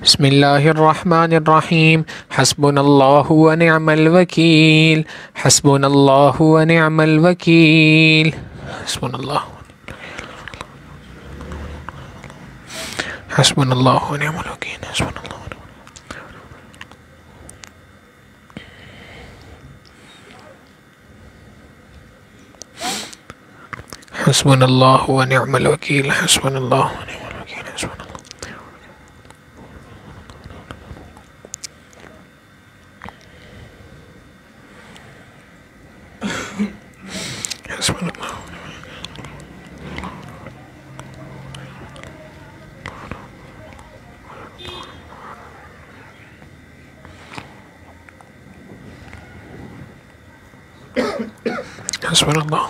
بسم الله الرحمن الرحيم. حسبنا الله ونعم الوكيل. حسبنا الله ونعم الوكيل. حسبنا الله حسبنا الله ونعم الوكيل. حسبنا الله حسبنا الله ونعم الوكيل. حسبنا الله ونعم الوكيل. حسبنا الله حسبنا الله حسبنا الله.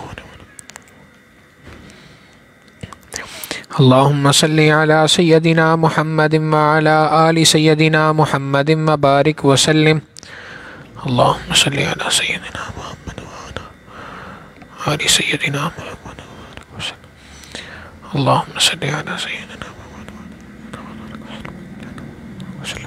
اللهم صل على سيدنا محمد وعلى آل سيدنا محمد وبارك وسلم. اللهم صل على سيدنا محمد وعلى آل سيدنا محمد وبارك وسلم. اللهم صل على سيدنا محمد وسلم.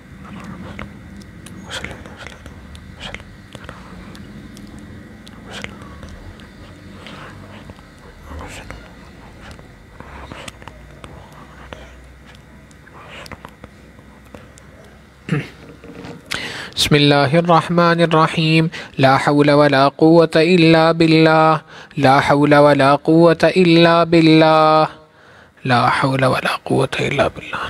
بسم الله الرحمن الرحيم. لا حول ولا قوة إلا بالله. لا حول ولا قوة إلا بالله. لا حول ولا قوة إلا بالله.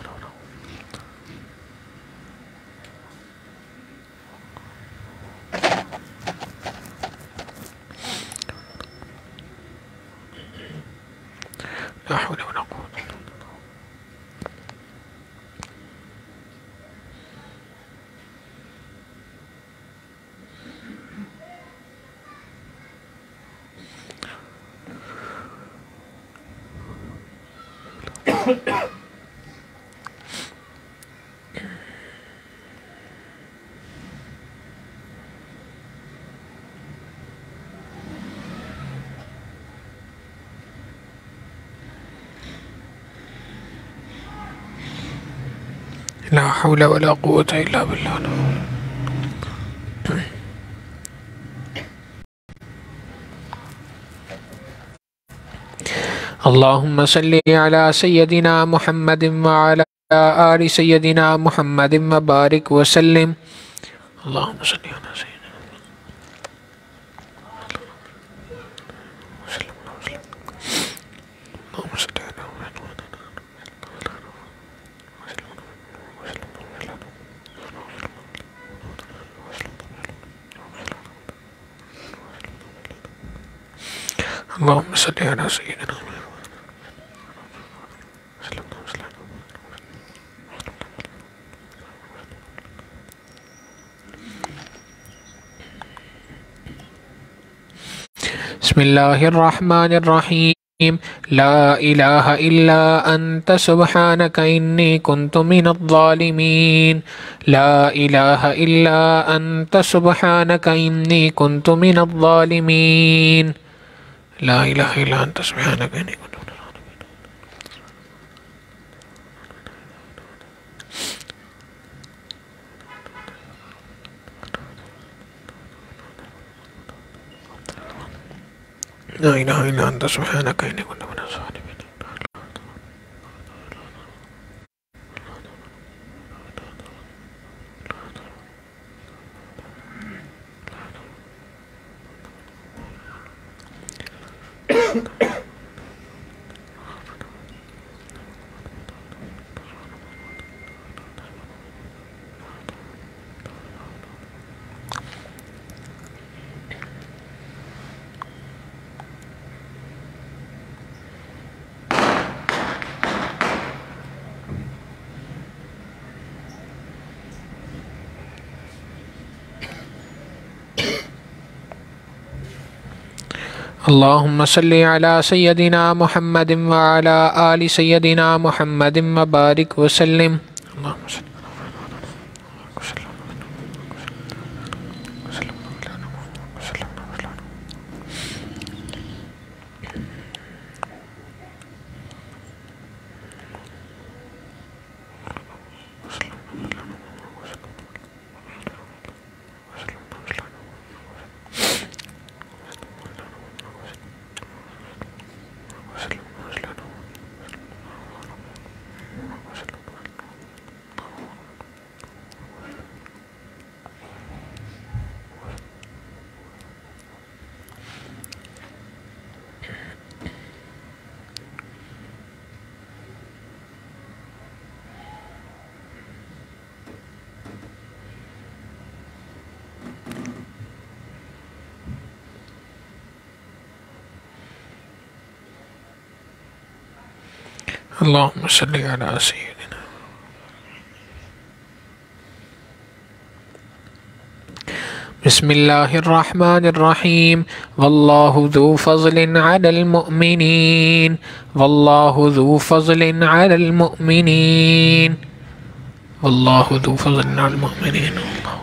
لا حول ولا قوة. لا حول ولا قوة إلا بالله. اللهم صل على سيدنا محمد وعلى آل سيدنا محمد وبارك وسلم. اللهم صل على سيدنا اللهم صل على اللهم صل على سيدنا. بسم الله الرحمن الرحيم. لا إله إلا أنت سبحانك إني كنت من الظالمين. لا إله إلا أنت سبحانك إني كنت من الظالمين. لا إله إلا أنت سبحانك إني كنت من الظالمين. لا إله إلا أنت سبحانك إني كنت من الظالمين. اللهم صل على سيدنا محمد وعلى آل سيدنا محمد وبارك وسلم. اللهم صل اللهم صل على سيدنا. بسم الله الرحمن الرحيم. والله ذو فضل على المؤمنين. والله ذو فضل على المؤمنين. والله ذو فضل على المؤمنين.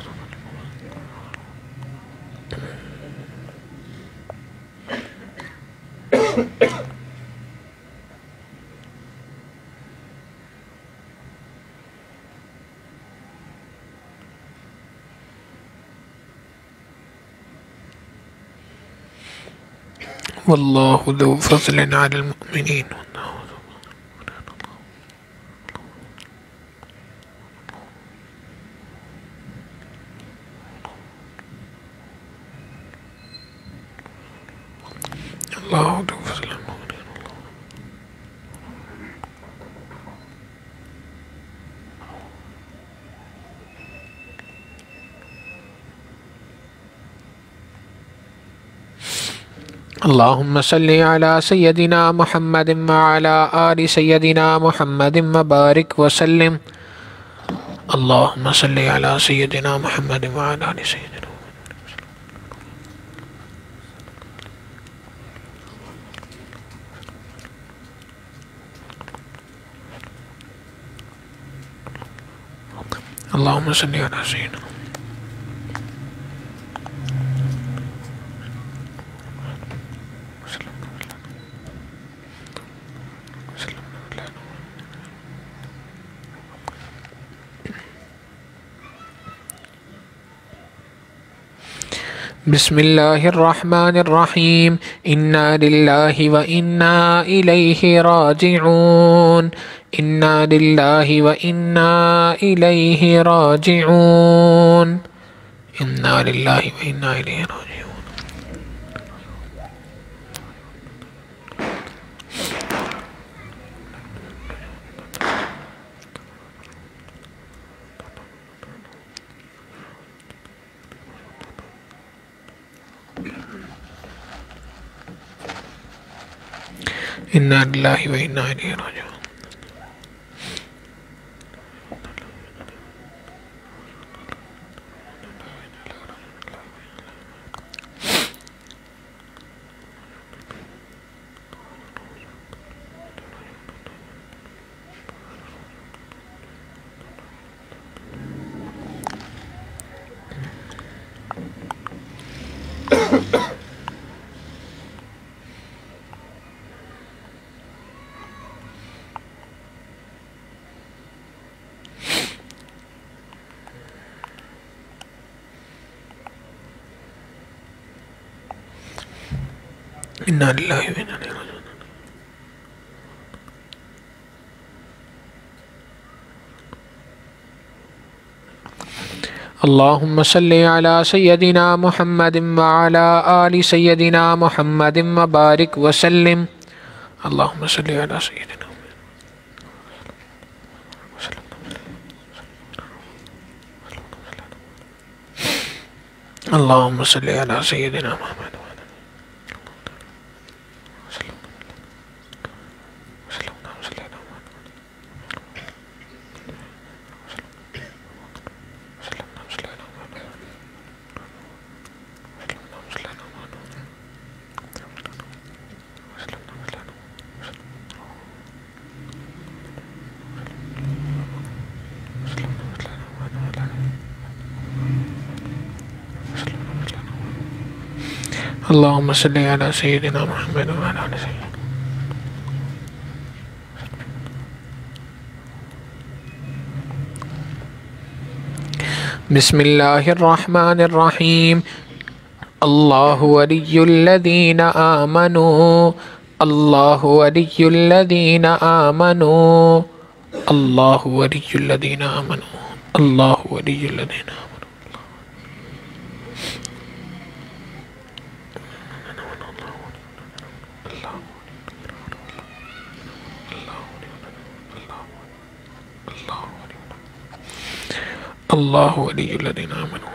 والله ذو فضل على المؤمنين. الله ذو فضل على المؤمنين. اللهم صل على سيدنا محمد وعلى آل سيدنا محمد وبارك وسلم. اللهم صل على سيدنا محمد وعلى آل سيدنا. اللهم صل على سيدنا. بسم الله الرحمن الرحيم. إنا لله وإنا إليه راجعون. إنا لله وإنا إليه راجعون. إنا لله وإنا إليه راجعون. إنا لله وإنا إليه راجعون. إنا لله وإنا إليه راجعون. اللهم صل على سيدنا محمد وعلى آل سيدنا محمد وبارك وسلم. اللهم صل على سيدنا. اللهم صل على سيدنا محمد. اللهم صل على سيدنا محمد وعلى آل سيدنا. بسم الله الرحمن الرحيم. الله ولي الذين آمنوا. الله ولي الذين آمنوا. الله ولي الذين آمنوا. الله ولي الذين آمنوا. الله ولي الذين آمنوا.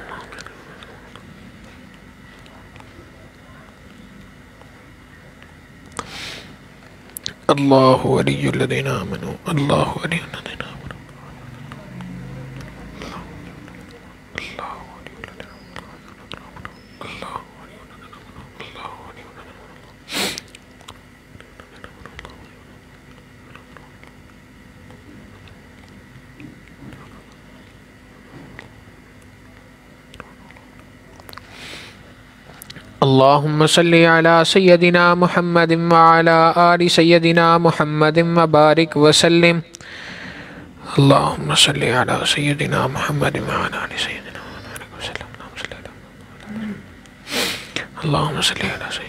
اللہ ولی الذین آمنوا اللہ ولی الذین آمنوا اللہم صلی علی سیدنا محمد وعلی آل سیدنا محمد وبارک وسلم اللہم صلی علی سیدنا محمد وعلی آل سیدنا محمد وسلم اللہم صلی علی سیدنا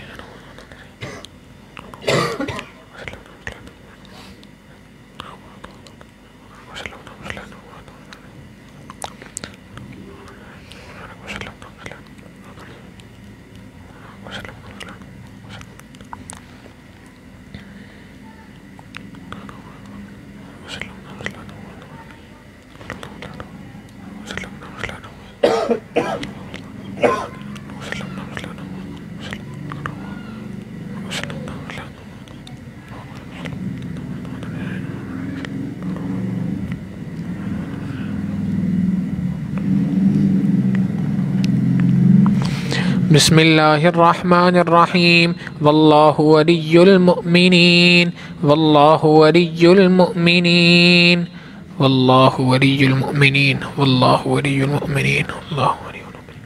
بسم اللہ الرحمن الرحیم واللہ ولی المؤمنین واللہ ولی المؤمنین واللہ ولی المؤمنین واللہ ولی المؤمنین اللہ ولی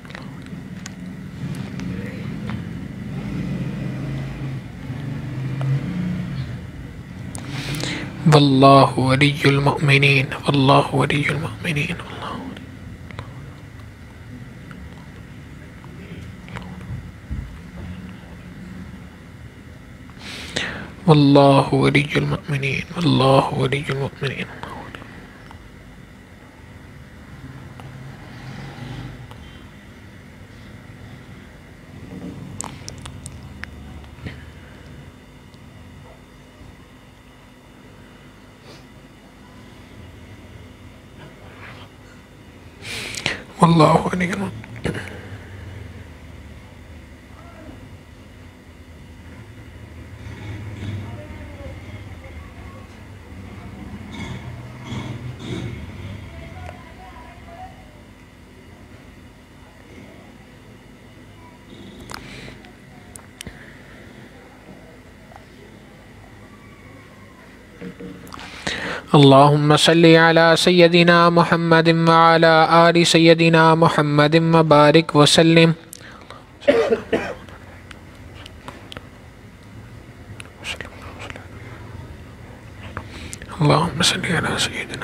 واللہ ولی المؤمنین واللہ ولی المؤمنین واللہ ولی المؤمنین واللہ ولی المؤمنین واللہ ولی المؤمنین اللہم صلی علی سیدنا محمد وعلی آل سیدنا محمد وبارک وسلم اللہم صلی علی سیدنا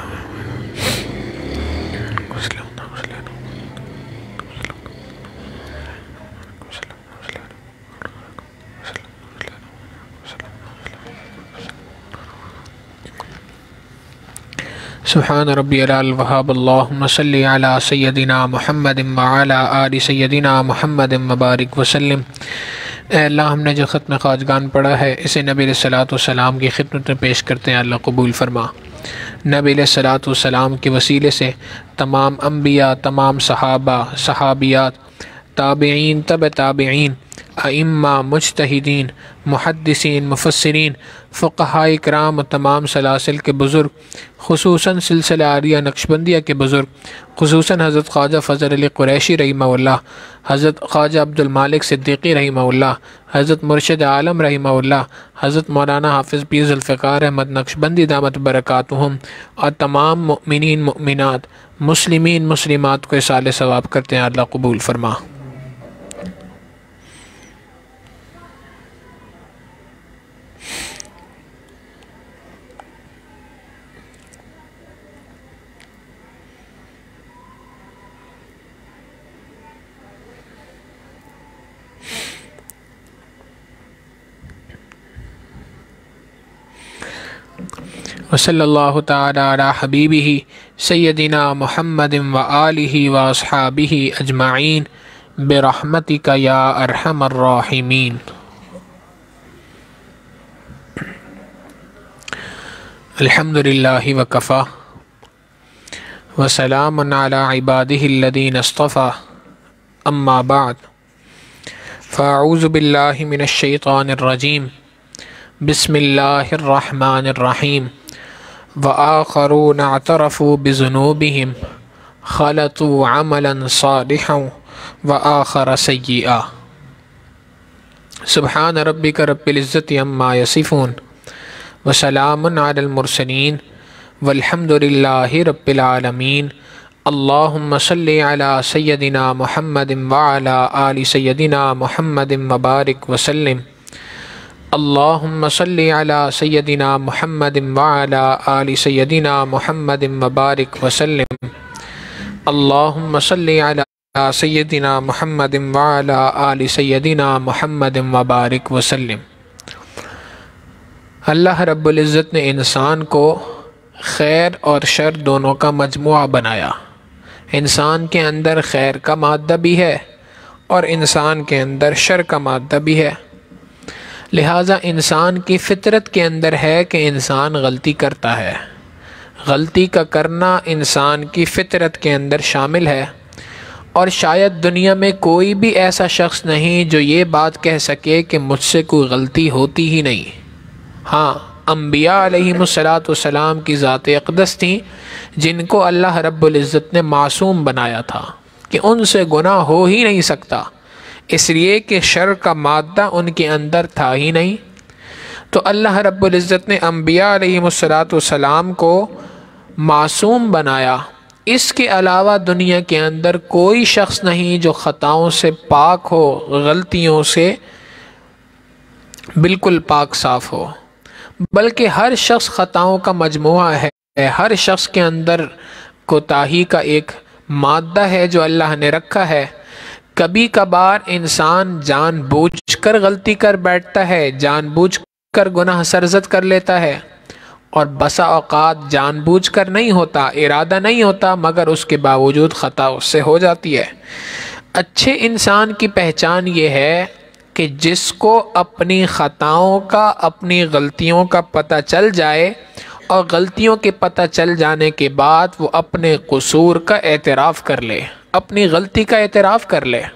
سبحان ربی العلی الوہاب اللہم صلی علی سیدنا محمد وعلی آل سیدنا محمد وبارک وسلم۔ اے اللہ ہم نے جو ختم خواجگان پڑھا ہے اسے نبی علیہ الصلوۃ والسلام کی خدمت میں پیش کرتے ہیں، اللہ قبول فرما۔ نبی علیہ الصلوۃ والسلام کے وسیلے سے تمام انبیاء، تمام صحابہ، صحابیات، تابعین، تبع تابعین، ائمہ، مجتہدین، محدثین، مفسرین، فقہاء کرام و تمام سلاسل کے بزرگ، خصوصاً سلسلہ عالیہ نقشبندیہ کے بزرگ، خصوصاً حضرت خواجہ فضل علی قریشی رحمہ اللہ، حضرت خواجہ عبد المالک صدیقی رحمہ اللہ، حضرت مرشد عالم رحمہ اللہ، حضرت مولانا حافظ پیر ذوالفقار احمد نقشبندی دامت برکاتہم، اور تمام مؤمنین مؤمنات، مسلمین مسلمات کو اصال ثواب کرتے ہیں، اللہ قبول فرما۔ وصلی اللہ تعالی علی حبیبہ سیدنا محمد وآلہ واصحابہ اجمعین برحمتک یا ارحم الراحمین۔ الحمدللہ وکفا وسلام علی عبادہ الذین اصطفیٰ، اما بعد فاعوذ باللہ من الشیطان الرجیم، بسم اللہ الرحمن الرحیم وآخرون اعترفوا بذنوبهم خلطوا عملا صالحا وآخر سیئا سبحان ربک رب العزت عما یصفون وسلام علی المرسلین والحمد للہ رب العالمین اللہم صلی علی سیدنا محمد وعلی آل سیدنا محمد وبارک وسلم اللہم صلی علی سیدنا محمد وعلی آل سیدنا محمد وبارک وسلم اللہم صلی علی سیدنا محمد وعلی آل سیدنا محمد وبارک وسلم۔ اللہ رب العزت نے انسان کو خیر اور شر دونوں کا مجموعہ بنایا۔ انسان کے اندر خیر کا مادہ بھی ہے اور انسان کے اندر شر کا مادہ بھی ہے، لہٰذا انسان کی فطرت کے اندر ہے کہ انسان غلطی کرتا ہے۔ غلطی کا کرنا انسان کی فطرت کے اندر شامل ہے، اور شاید دنیا میں کوئی بھی ایسا شخص نہیں جو یہ بات کہہ سکے کہ مجھ سے کوئی غلطی ہوتی ہی نہیں۔ ہاں، انبیاء علیہم السلام کی ذات اقدس تھیں جن کو اللہ رب العزت نے معصوم بنایا تھا کہ ان سے گناہ ہو ہی نہیں سکتا، اس لیے کہ شر کا مادہ ان کے اندر تھا ہی نہیں۔ تو اللہ رب العزت نے انبیاء علیہم السلام کو معصوم بنایا۔ اس کے علاوہ دنیا کے اندر کوئی شخص نہیں جو خطاؤں سے پاک ہو، غلطیوں سے بالکل پاک صاف ہو، بلکہ ہر شخص خطاؤں کا مجموعہ ہے۔ ہر شخص کے اندر کوتاہی کا ایک مادہ ہے جو اللہ نے رکھا ہے۔ کبھی کبھار انسان جان بوجھ کر غلطی کر بیٹھتا ہے، جان بوجھ کر گناہ سرزد کر لیتا ہے، اور بسا اوقات جان بوجھ کر نہیں ہوتا، ارادہ نہیں ہوتا، مگر اس کے باوجود خطا اس سے ہو جاتی ہے۔ اچھے انسان کی پہچان یہ ہے کہ جس کو اپنی خطاؤں کا، اپنی غلطیوں کا پتہ چل جائے، اور غلطیوں کے پتہ چل جانے کے بعد وہ اپنے قصور کا اعتراف کر لے، اپنی غلطی کا اعتراف کر لے۔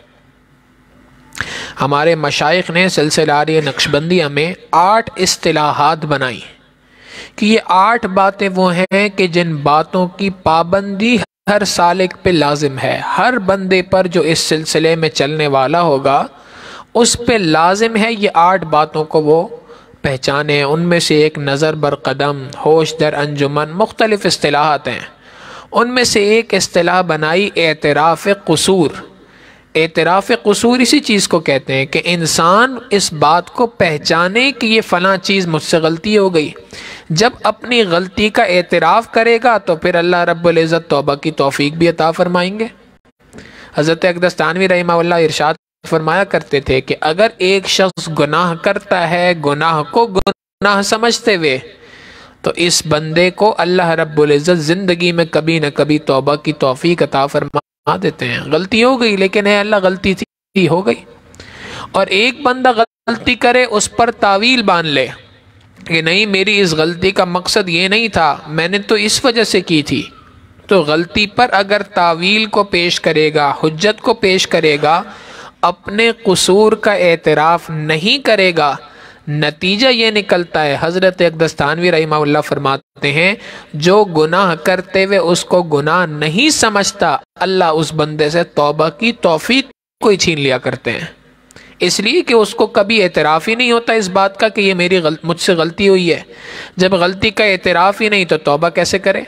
ہمارے مشائخ نے سلسلہ نقشبندیہ میں 8 اصطلاحات بنائی کہ یہ 8 باتیں وہ ہیں کہ جن باتوں کی پابندی ہر سالک پہ لازم ہے۔ ہر بندے پر جو اس سلسلے میں چلنے والا ہوگا اس پہ لازم ہے یہ 8 باتوں کو وہ پہچانے۔ ان میں سے ایک نظر بر قدم، ہوش در انجمن، مختلف اصطلاحات ہیں۔ ان میں سے ایک اصطلاح بنائی اعتراف قصور۔ اعتراف قصور اسی چیز کو کہتے ہیں کہ انسان اس بات کو پہچانے کہ یہ فلاں چیز مجھ سے غلطی ہو گئی۔ جب اپنی غلطی کا اعتراف کرے گا تو پھر اللہ رب العزت توبہ کی توفیق بھی عطا فرمائیں گے۔ حضرت اقدس تھانوی رحمہ اللہ ارشاد فرمایا کرتے تھے کہ اگر ایک شخص گناہ کرتا ہے گناہ کو گناہ سمجھتے ہوئے، تو اس بندے کو اللہ رب العزت زندگی میں کبھی نہ کبھی توبہ کی توفیق عطا فرما دیتے ہیں۔ غلطی ہو گئی لیکن اے اللہ غلطی تھی، ہو گئی۔ اور ایک بندہ غلطی کرے، اس پر تعویل باندھ لے کہ نہیں، میری اس غلطی کا مقصد یہ نہیں تھا، میں نے تو اس وجہ سے کی تھی۔ تو غلطی پر اگر تعویل کو پیش کرے گا، حجت کو پیش کرے گا، اپنے قصور کا اعتراف نہیں کرے گا، نتیجہ یہ نکلتا ہے، حضرت اقدس تھانوی رحمہ اللہ فرماتے ہیں، جو گناہ کرتے ہوئے اس کو گناہ نہیں سمجھتا، اللہ اس بندے سے توبہ کی توفیق کو ہی چھین لیا کرتے ہیں، اس لیے کہ اس کو کبھی اعتراف ہی نہیں ہوتا اس بات کا کہ یہ مجھ سے غلطی ہوئی ہے۔ جب غلطی کا اعتراف ہی نہیں تو توبہ کیسے کرے؟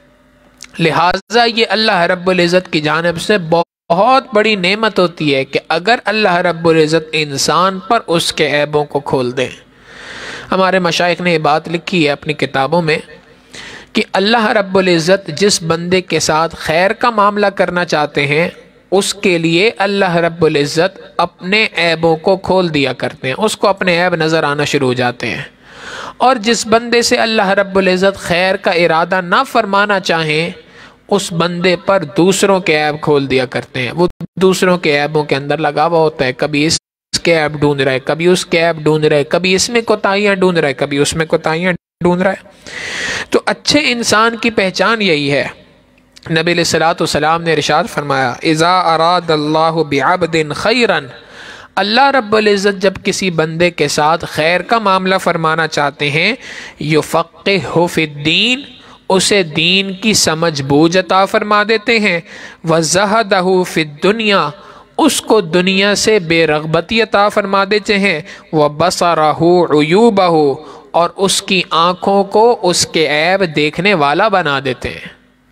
لہٰذا یہ اللہ رب العزت کی جانب سے بہت بڑی نعمت ہوتی ہے کہ اگر اللہ رب العزت انسان پر اس کے عیبوں کو کھول دیں۔ ہمارے مشائخ نے یہ بات لکھی ہے اپنی کتابوں میں کہ اللہ رب العزت جس بندے کے ساتھ خیر کا معاملہ کرنا چاہتے ہیں، اس کے لیے اللہ رب العزت اپنے عیبوں کو کھول دیا کرتے ہیں، اس کو اپنے عیب نظر آنا شروع ہو جاتے ہیں۔ اور جس بندے سے اللہ رب العزت خیر کا ارادہ نہ فرمانا چاہیں، اس بندے پر دوسروں کے عیب کھول دیا کرتے ہیں۔ وہ دوسروں کے عیبوں کے اندر لگا ہوا ہوتا ہے، کبھی اس کے عیب ڈھونڈ رہا ہے، کبھی اس کے عیب ڈھونڈ رہا ہے، کبھی اس میں کوتاہیاں ڈھونڈ رہا ہے، کبھی اس میں کوتاہیاں ڈھونڈ رہا ہے۔ تو اچھے انسان کی پہچان یہی ہے۔ نبی علیہ الصلوۃ والسلام نے ارشاد فرمایا، اذا اراد اللہ بعبد خیرا اللہ رب العزت جب کسی بندے کے ساتھ خیر کا معاملہ فرمانا چاہتے ہیں، یفقہہ فی الدین، اسے دین کی سمجھ بوجھ عطا فرما دیتے ہیں، وزہدہ فی الدنیا، اس کو دنیا سے بے رغبتی عطا فرما دیتے ہیں، وبصرہ عیوبہ، اور اس کی آنکھوں کو اس کے عیب دیکھنے والا بنا دیتے ہیں۔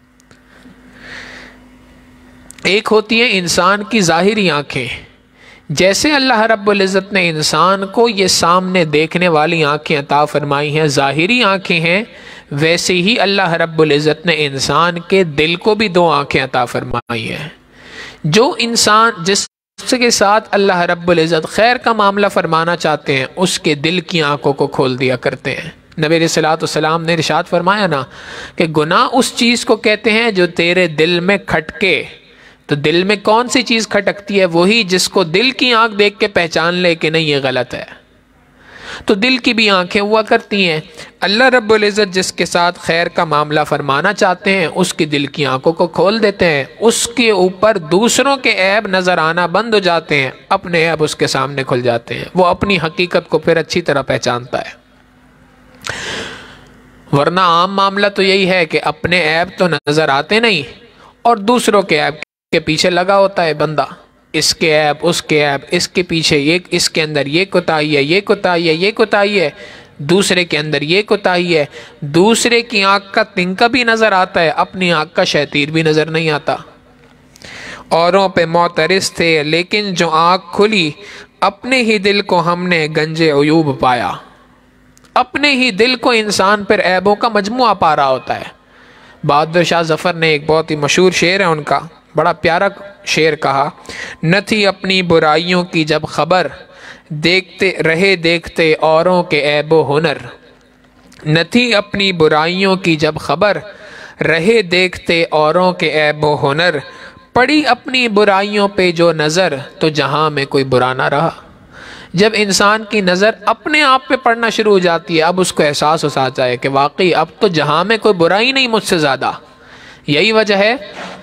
ایک ہوتی ہے انسان کی ظاہری آنکھیں، جیسے اللہ رب العزت نے انسان کو یہ سامنے دیکھنے والی آنکھیں عطا فرمائی ہیں، ظاہری آنکھیں ہیں، ویسے ہی اللہ رب العزت نے انسان کے دل کو بھی 2 آنکھیں عطا فرمائی ہیں۔ جو انسان جس کے ساتھ اللہ رب العزت خیر کا معاملہ فرمانا چاہتے ہیں، اس کے دل کی آنکھوں کو کھول دیا کرتے ہیں۔ نبی علیہ الصلوۃ والسلام نے ارشاد فرمایا نا کہ گناہ اس چیز کو کہتے ہیں جو تیرے دل میں کھٹکے۔ تو دل میں کون سی چیز کھٹکتی ہے؟ وہی جس کو دل کی آنکھ دیکھ کے پہچان لے کہ نہیں یہ غلط ہے۔ تو دل کی بھی آنکھیں ہوا کرتی ہیں۔ اللہ رب العزت جس کے ساتھ خیر کا معاملہ فرمانا چاہتے ہیں، اس کی دل کی آنکھوں کو کھول دیتے ہیں، اس کے اوپر دوسروں کے عیب نظر آنا بند ہو جاتے ہیں، اپنے عیب اس کے سامنے کھل جاتے ہیں، وہ اپنی حقیقت کو پھر اچھی طرح پہچانتا ہے۔ ورنہ عام معاملہ تو یہی ہے کہ اپنے عیب تو نظر آتے نہیں اور دوسروں کے عیب کے پیچھے لگا ہوتا ہے بندہ، اس کے عیب، اس کے عیب، اس کے پیچھے یہ، اس کے اندر یہ کوتاہی ہے، یہ کوتاہی ہے، یہ کوتاہی ہے، دوسرے کے اندر یہ کوتاہی ہے۔ دوسرے کی آنکھ کا تنکا بھی نظر آتا ہے، اپنی آنکھ کا شیطیر بھی نظر نہیں آتا۔ اوروں پہ معترض تھے لیکن جو آنکھ کھلی، اپنے ہی دل کو ہم نے گنج عیوب پایا۔ اپنے ہی دل کو انسان پر عیبوں کا مجموعہ پا رہا ہوتا ہے۔ بہادر شاہ ظفر نے ایک بہت ہی مشہور شعر ہے ان کا، بڑا پیارا شعر کہا، نہ تھی اپنی برائیوں کی جب خبر، دیکھتے رہے دیکھتے اوروں کے عیب و ہنر۔ نہ تھی اپنی برائیوں کی جب خبر، رہے دیکھتے اوروں کے عیب و ہنر۔ پڑی اپنی برائیوں پہ جو نظر، تو جہاں میں کوئی برا نہ رہا۔ جب انسان کی نظر اپنے آپ پہ پڑنا شروع ہو جاتی ہے، اب اس کو احساس ہو جاتا ہے کہ واقعی اب تو جہاں میں کوئی برائی نہیں مجھ سے زیادہ۔ یہی وجہ ہے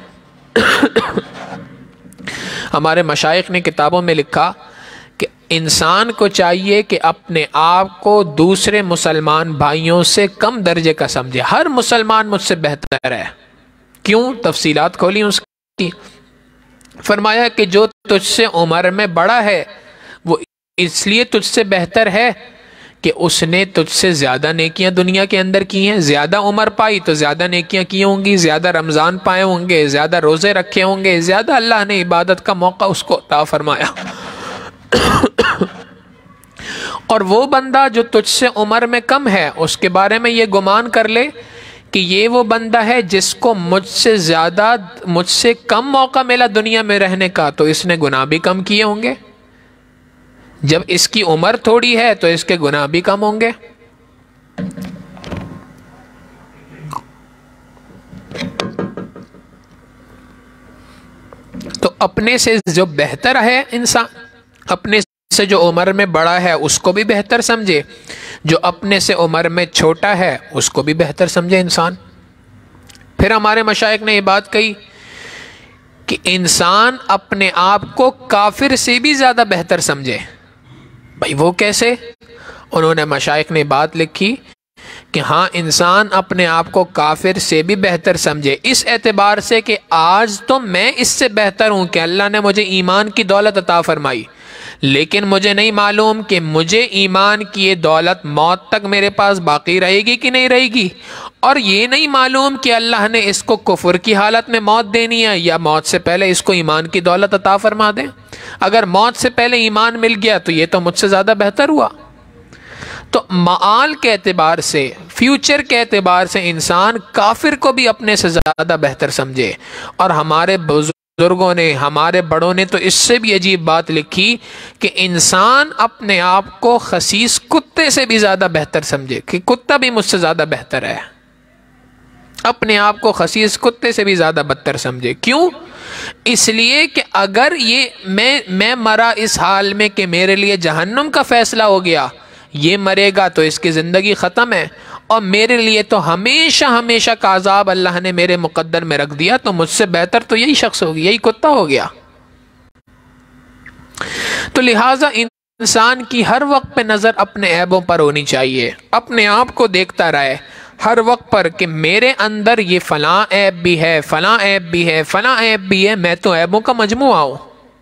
ہمارے مشائخ نے کتابوں میں لکھا کہ انسان کو چاہیے کہ اپنے آپ کو دوسرے مسلمان بھائیوں سے کم درجے کا سمجھے۔ ہر مسلمان مجھ سے بہتر ہے۔ کیوں؟ تفصیلات کھولی اس کی۔ فرمایا کہ جو تجھ سے عمر میں بڑا ہے وہ اس لیے تجھ سے بہتر ہے کہ اس نے تجھ سے زیادہ نیکیاں دنیا کے اندر کی ہیں، زیادہ عمر پائی تو زیادہ نیکیاں کی ہوں گی، زیادہ رمضان پائے ہوں گے، زیادہ روزے رکھے ہوں گے، زیادہ اللہ نے عبادت کا موقع اس کو عطا فرمایا۔ اور وہ بندہ جو تجھ سے عمر میں کم ہے، اس کے بارے میں یہ گمان کر لے کہ یہ وہ بندہ ہے جس کو مجھ سے کم موقع ملا دنیا میں رہنے کا، تو اس نے گناہ بھی کم کیے ہوں گے۔ جب اس کی عمر تھوڑی ہے تو اس کے گناہ بھی کم ہوں گے۔ تو اپنے سے جو بہتر ہے انسان، اپنے سے جو عمر میں بڑا ہے اس کو بھی بہتر سمجھے، جو اپنے سے عمر میں چھوٹا ہے اس کو بھی بہتر سمجھے انسان۔ پھر ہمارے مشائخ نے یہ بات کہی کہ انسان اپنے آپ کو کافر سے بھی زیادہ بہتر سمجھے۔ بھائی وہ کیسے؟ انہوں نے مشائخ نے بات لکھی کہ ہاں انسان اپنے آپ کو کافر سے بھی بہتر سمجھے، اس اعتبار سے کہ آج تو میں اس سے بہتر ہوں کہ اللہ نے مجھے ایمان کی دولت عطا فرمائی، لیکن مجھے نہیں معلوم کہ مجھے ایمان کی یہ دولت موت تک میرے پاس باقی رہے گی کہ نہیں رہے گی، اور یہ نہیں معلوم کہ اللہ نے اس کو کفر کی حالت میں موت دینی ہے یا موت سے پہلے اس کو ایمان کی دولت عطا فرما دیں۔ اگر موت سے پہلے ایمان مل گیا تو یہ تو مجھ سے زیادہ بہتر ہوا۔ تو معال کے اعتبار سے، فیوچر کے اعتبار سے انسان کافر کو بھی اپنے سے زیادہ بہتر سمجھے۔ اور ہمارے بزرگوں نے، ہمارے بڑوں نے تو اس سے بھی عجیب بات لکھی کہ انسان اپنے آپ کو خسیس کتے سے بھی زیادہ بہتر سمجھے، کہ کتا بھی مجھ سے زیادہ بہتر ہے، اپنے آپ کو خسیس کتے سے بھی زیادہ بدتر سمجھے۔ کیوں؟ اس لیے کہ اگر یہ میں مرا اس حال میں کہ میرے لیے جہنم کا فیصلہ ہو گیا، یہ مرے گا تو اس کی زندگی ختم ہے، اور میرے لیے تو ہمیشہ ہمیشہ کا عذاب اللہ نے میرے مقدر میں رکھ دیا، تو مجھ سے بہتر تو یہی شخص ہوگی، یہی کتا ہو گیا۔ تو لہٰذا انسان کی ہر وقت پہ نظر اپنے عیبوں پر ہونی چاہیے، اپنے آپ کو دیکھتا رہے ہر وقت پر کہ میرے اندر یہ فلاں عیب بھی ہے، فلاں عیب بھی ہے، فلاں عیب بھی ہے، میں تو عیبوں کا مجموعہ ہوں۔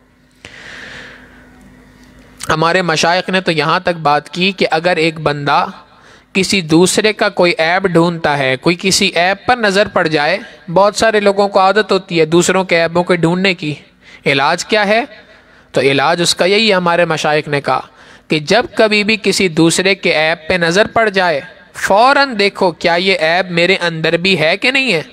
ہمارے مشائخ نے تو یہاں تک بات کی کہ اگر ایک بندہ کسی دوسرے کا کوئی عیب ڈھونڈتا ہے، کوئی کسی عیب پر نظر پڑ جائے، بہت سارے لوگوں کو عادت ہوتی ہے دوسروں کے عیبوں کو ڈھونڈنے کی، علاج کیا ہے؟ تو علاج اس کا یہی ہے، ہمارے مشائخ نے کہا کہ جب کبھی بھی کسی دوسرے کے عیب پہ نظر پڑ جائے، فوراً دیکھو کیا یہ عیب میرے اندر بھی ہے کہ نہیں ہے۔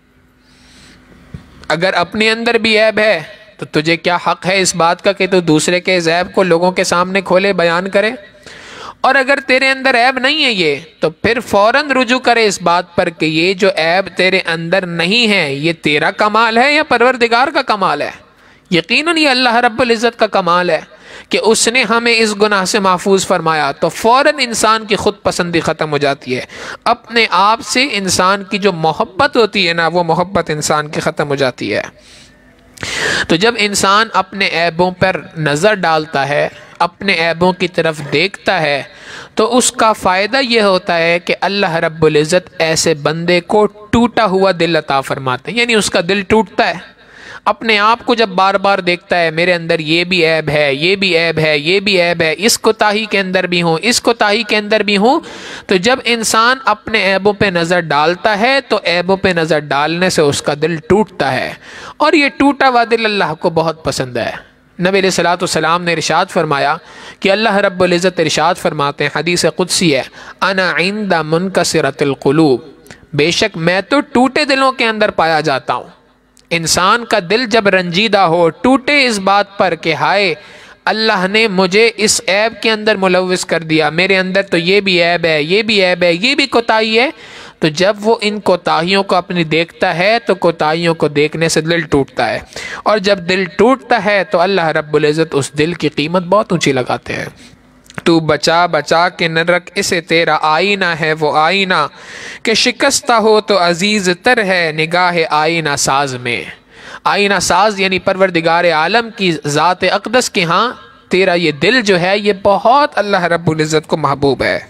اگر اپنے اندر بھی عیب ہے تو تجھے کیا حق ہے اس بات کا کہ تو دوسرے کے اس عیب کو لوگوں کے سامنے کھولے، بیان کرے؟ اور اگر تیرے اندر عیب نہیں ہے یہ، تو پھر فوراً رجوع کرے اس بات پر کہ یہ جو عیب تیرے اندر نہیں ہے، یہ تیرا کمال ہے یا پروردگار کا کمال ہے؟ یقیناً یہ اللہ رب العزت کا کمال ہے کہ اس نے ہمیں اس گناہ سے محفوظ فرمایا۔ تو فوراً انسان کی خود پسندی ختم ہو جاتی ہے، اپنے آپ سے انسان کی جو محبت ہوتی ہے نا، وہ محبت انسان کی ختم ہو جاتی ہے۔ تو جب انسان اپنے عیبوں پر نظر ڈالتا ہے، اپنے عیبوں کی طرف دیکھتا ہے، تو اس کا فائدہ یہ ہوتا ہے کہ اللہ رب العزت ایسے بندے کو ٹوٹا ہوا دل عطا فرماتے ہیں، یعنی اس کا دل ٹوٹتا ہے اپنے آپ کو جب بار بار دیکھتا ہے میرے اندر یہ بھی عیب ہے، یہ بھی عیب ہے، یہ بھی عیب ہے، اس کوتاہی کے اندر بھی ہوں، اس کوتاہی کے اندر بھی ہوں۔ تو جب انسان اپنے عیبوں پہ نظر ڈالتا ہے تو عیبوں پہ نظر ڈالنے سے اس کا دل ٹوٹتا ہے، اور یہ ٹوٹا ہوا دل اللہ کو بہت پسند ہے۔ نبی علیہ الصلوۃ والسلام نے ارشاد فرمایا کہ اللہ رب العزت ارشاد فرماتے ہیں، حدیث قدسی ہے، انا عند منکسرۃ القلوب، بے شک میں تو ٹوٹے دلوں کے اندر پایا جاتا ہوں۔ انسان کا دل جب رنجیدہ ہو، ٹوٹے اس بات پر کہ ہائے اللہ نے مجھے اس عیب کے اندر ملوث کر دیا، میرے اندر تو یہ بھی عیب ہے، یہ بھی عیب ہے، یہ بھی کوتاہی ہے، تو جب وہ ان کوتاہیوں کو اپنی دیکھتا ہے تو کوتاہیوں کو دیکھنے سے دل ٹوٹتا ہے، اور جب دل ٹوٹتا ہے تو اللہ رب العزت اس دل کی قیمت بہت اونچی لگاتے ہیں۔ تو بچا بچا کے نہ رکھ اسے، تیرا آئینہ ہے وہ آئینہ کہ شکستہ ہو تو عزیز تر ہے نگاہ آئینہ ساز میں۔ آئینہ ساز یعنی پروردگار عالم کی ذات اقدس کے ہاں تیرا یہ دل جو ہے یہ بہت اللہ رب العزت کو محبوب ہے۔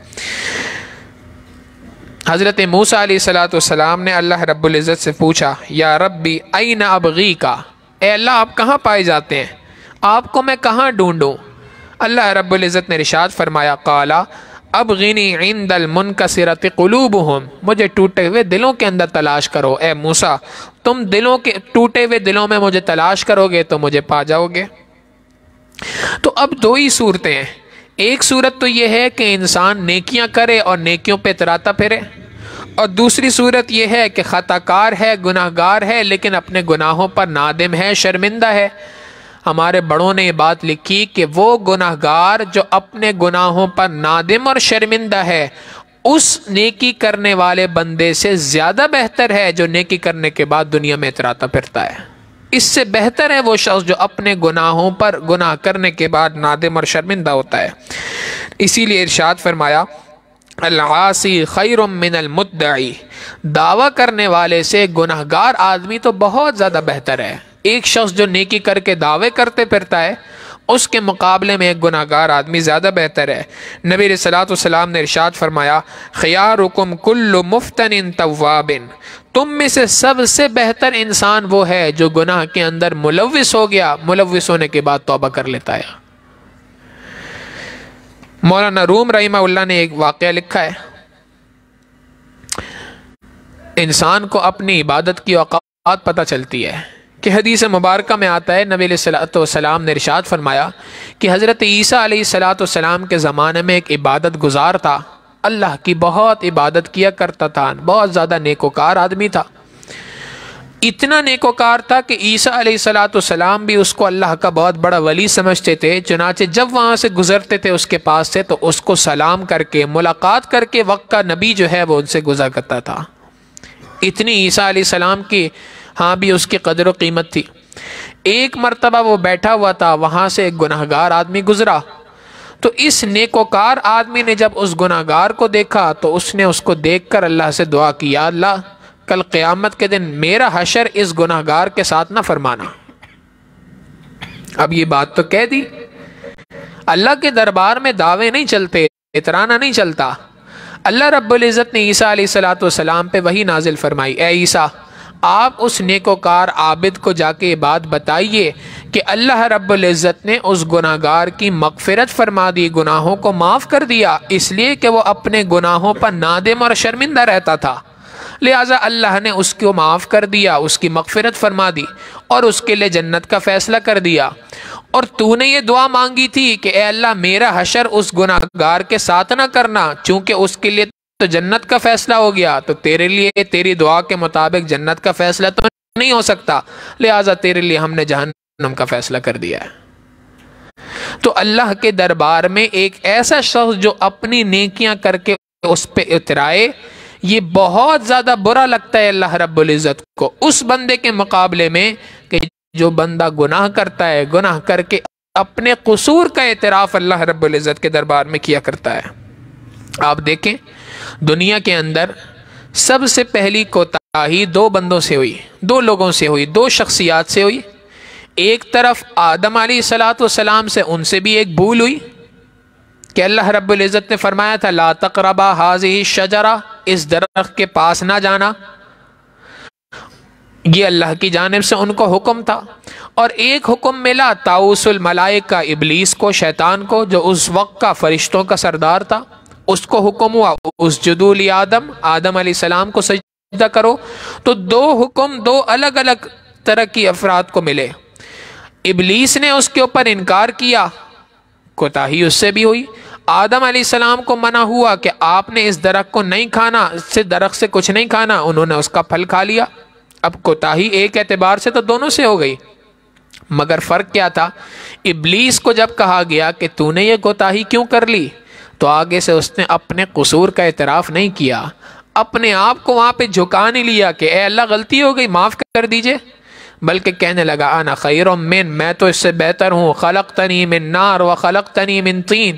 حضرت موسیٰ علیہ السلام نے اللہ رب العزت سے پوچھا، یا ربی این ابغیکا، اے اللہ آپ کہاں پائے جاتے ہیں، آپ کو میں کہاں ڈھونڈوں؟ اللہ رب العزت نے ارشاد فرمایا، قالا ابغنی عند المنکسرۃ قلوبہم، مجھے ٹوٹے ہوئے دلوں کے اندر تلاش کرو۔ اے موسیٰ تم دلوں کے ٹوٹے ہوئے دلوں میں مجھے تلاش کرو گے تو مجھے پا جاؤ گے۔ تو اب دو ہی صورتیں ہیں، ایک صورت تو یہ ہے کہ انسان نیکیاں کرے اور نیکیوں پہ اتراتا پھرے، اور دوسری صورت یہ ہے کہ خطا کار ہے، گناہ گار ہے، لیکن اپنے گناہوں پر نادم ہے، شرمندہ ہے۔ ہمارے بڑوں نے یہ بات لکھی کہ وہ گناہ گار جو اپنے گناہوں پر نادم اور شرمندہ ہے، اس نیکی کرنے والے بندے سے زیادہ بہتر ہے جو نیکی کرنے کے بعد دنیا میں اتراتا پھرتا ہے۔ اس سے بہتر ہے وہ شخص جو اپنے گناہوں پر گناہ کرنے کے بعد نادم اور شرمندہ ہوتا ہے۔ اسی لیے ارشاد فرمایا، العاصی خیر من المدعی، دعویٰ کرنے والے سے گناہ گار آدمی تو بہت زیادہ بہتر ہے۔ ایک شخص جو نیکی کر کے دعوے کرتے پھرتا ہے اس کے مقابلے میں ایک گناہ گار آدمی زیادہ بہتر ہے۔ نبی علیہ الصلوۃ والسلام نے ارشاد فرمایا، خیارکم کل مفتن تواب، تم میں سے سب سے بہتر انسان وہ ہے جو گناہ کے اندر ملوث ہو گیا، ملوث ہونے کے بعد توبہ کر لیتا ہے۔ مولانا روم رحمہ اللہ نے ایک واقعہ لکھا ہے، انسان کو اپنی عبادت کی اوقات پتہ چلتی ہے کہ حدیث مبارکہ میں آتا ہے، نبی علیہ السلام نے ارشاد فرمایا کہ حضرت عیسیٰ علیہ السلام کے زمانے میں ایک عبادت گزار تھا، اللہ کی بہت عبادت کیا کرتا تھا، بہت زیادہ نیکوکار آدمی تھا، اتنا نیکوکار تھا کہ عیسیٰ علیہ السلام بھی اس کو اللہ کا بہت بڑا ولی سمجھتے تھے۔ چنانچہ جب وہاں سے گزرتے تھے اس کے پاس سے تو اس کو سلام کر کے، ملاقات کر کے وقت کا نبی جو ہے وہ ان سے گزر کرتا تھا، اتنی عیسیٰ علیہ السلام کی ہاں بھی اس کی قدر و قیمت تھی۔ ایک مرتبہ وہ بیٹھا ہوا تھا، وہاں سے ایک گناہ گار آدمی گزرا، تو اس نیکوکار آدمی نے جب اس گناہ گار کو دیکھا تو اس نے اس کو دیکھ کر اللہ سے دعا کی، یا اللہ کل قیامت کے دن میرا حشر اس گناہ گار کے ساتھ نہ فرمانا۔ اب یہ بات تو کہہ دی اللہ کے دربار میں دعوے نہیں چلتے، اطرانہ نہیں چلتا۔ اللہ رب العزت نے عیسیٰ علیہ السلام پہ وحی نازل فرمائی، اے عیسیٰ آپ اس نیکوکار عابد کو جا کے یہ بات بتائیے کہ اللہ رب العزت نے اس گناہگار کی مغفرت فرما دی، گناہوں کو معاف کر دیا، اس لیے کہ وہ اپنے گناہوں پر نادم اور شرمندہ رہتا تھا، لہٰذا اللہ نے اس کو معاف کر دیا، اس کی مغفرت فرما دی اور اس کے لیے جنت کا فیصلہ کر دیا۔ اور تو نے یہ دعا مانگی تھی کہ اے اللہ میرا حشر اس گناہگار کے ساتھ نہ کرنا، چونکہ اس کے لیے تو جنت کا فیصلہ ہو گیا، تو تیرے لیے تیری دعا کے مطابق جنت کا فیصلہ تو نہیں ہو سکتا، لہٰذا تیرے لیے ہم نے جہنم کا فیصلہ کر دیا ہے۔ تو اللہ کے دربار میں ایک ایسا شخص جو اپنی نیکیاں کر کے اس پہ اترائے، یہ بہت زیادہ برا لگتا ہے اللہ رب العزت کو اس بندے کے مقابلے میں کہ جو بندہ گناہ کرتا ہے، گناہ کر کے اپنے قصور کا اعتراف اللہ رب العزت کے دربار میں کیا کرتا ہے۔ آپ دیکھیں دنیا کے اندر سب سے پہلی کوتاہی دو بندوں سے ہوئی، دو لوگوں سے ہوئی، دو شخصیات سے ہوئی۔ ایک طرف آدم علیہ السلام سے، ان سے بھی ایک بھول ہوئی کہ اللہ رب العزت نے فرمایا تھا لا تقربا هذه الشجرہ، اس درخت کے پاس نہ جانا، یہ اللہ کی جانب سے ان کو حکم تھا۔ اور ایک حکم ملا طاؤس الملائکہ، ابلیس کو، شیطان کو، جو اس وقت کا فرشتوں کا سردار تھا، اس کو حکم ہوا اسجدوا لآدم، آدم علیہ السلام کو سجدہ کرو۔ تو دو حکم دو الگ الگ طرح کی افراد کو ملے۔ ابلیس نے اس کے اوپر انکار کیا، کوتاہی اس سے بھی ہوئی۔ آدم علیہ السلام کو منع ہوا کہ آپ نے اس درخت کو نہیں کھانا، اس سے درخت سے کچھ نہیں کھانا، انہوں نے اس کا پھل کھا لیا۔ اب کوتاہی ایک اعتبار سے تو دونوں سے ہو گئی، مگر فرق کیا تھا؟ ابلیس کو جب کہا گیا کہ تو نے یہ کوتاہی کیوں کر لی، تو آگے سے اس نے اپنے قصور کا اعتراف نہیں کیا، اپنے آپ کو وہاں پہ جھکا نہیں لیا کہ اے اللہ غلطی ہو گئی معاف کر دیجئے، بلکہ کہنے لگا انا خیر من، میں تو اس سے بہتر ہوں، خلقتنی من نار وخلقتنی من طین،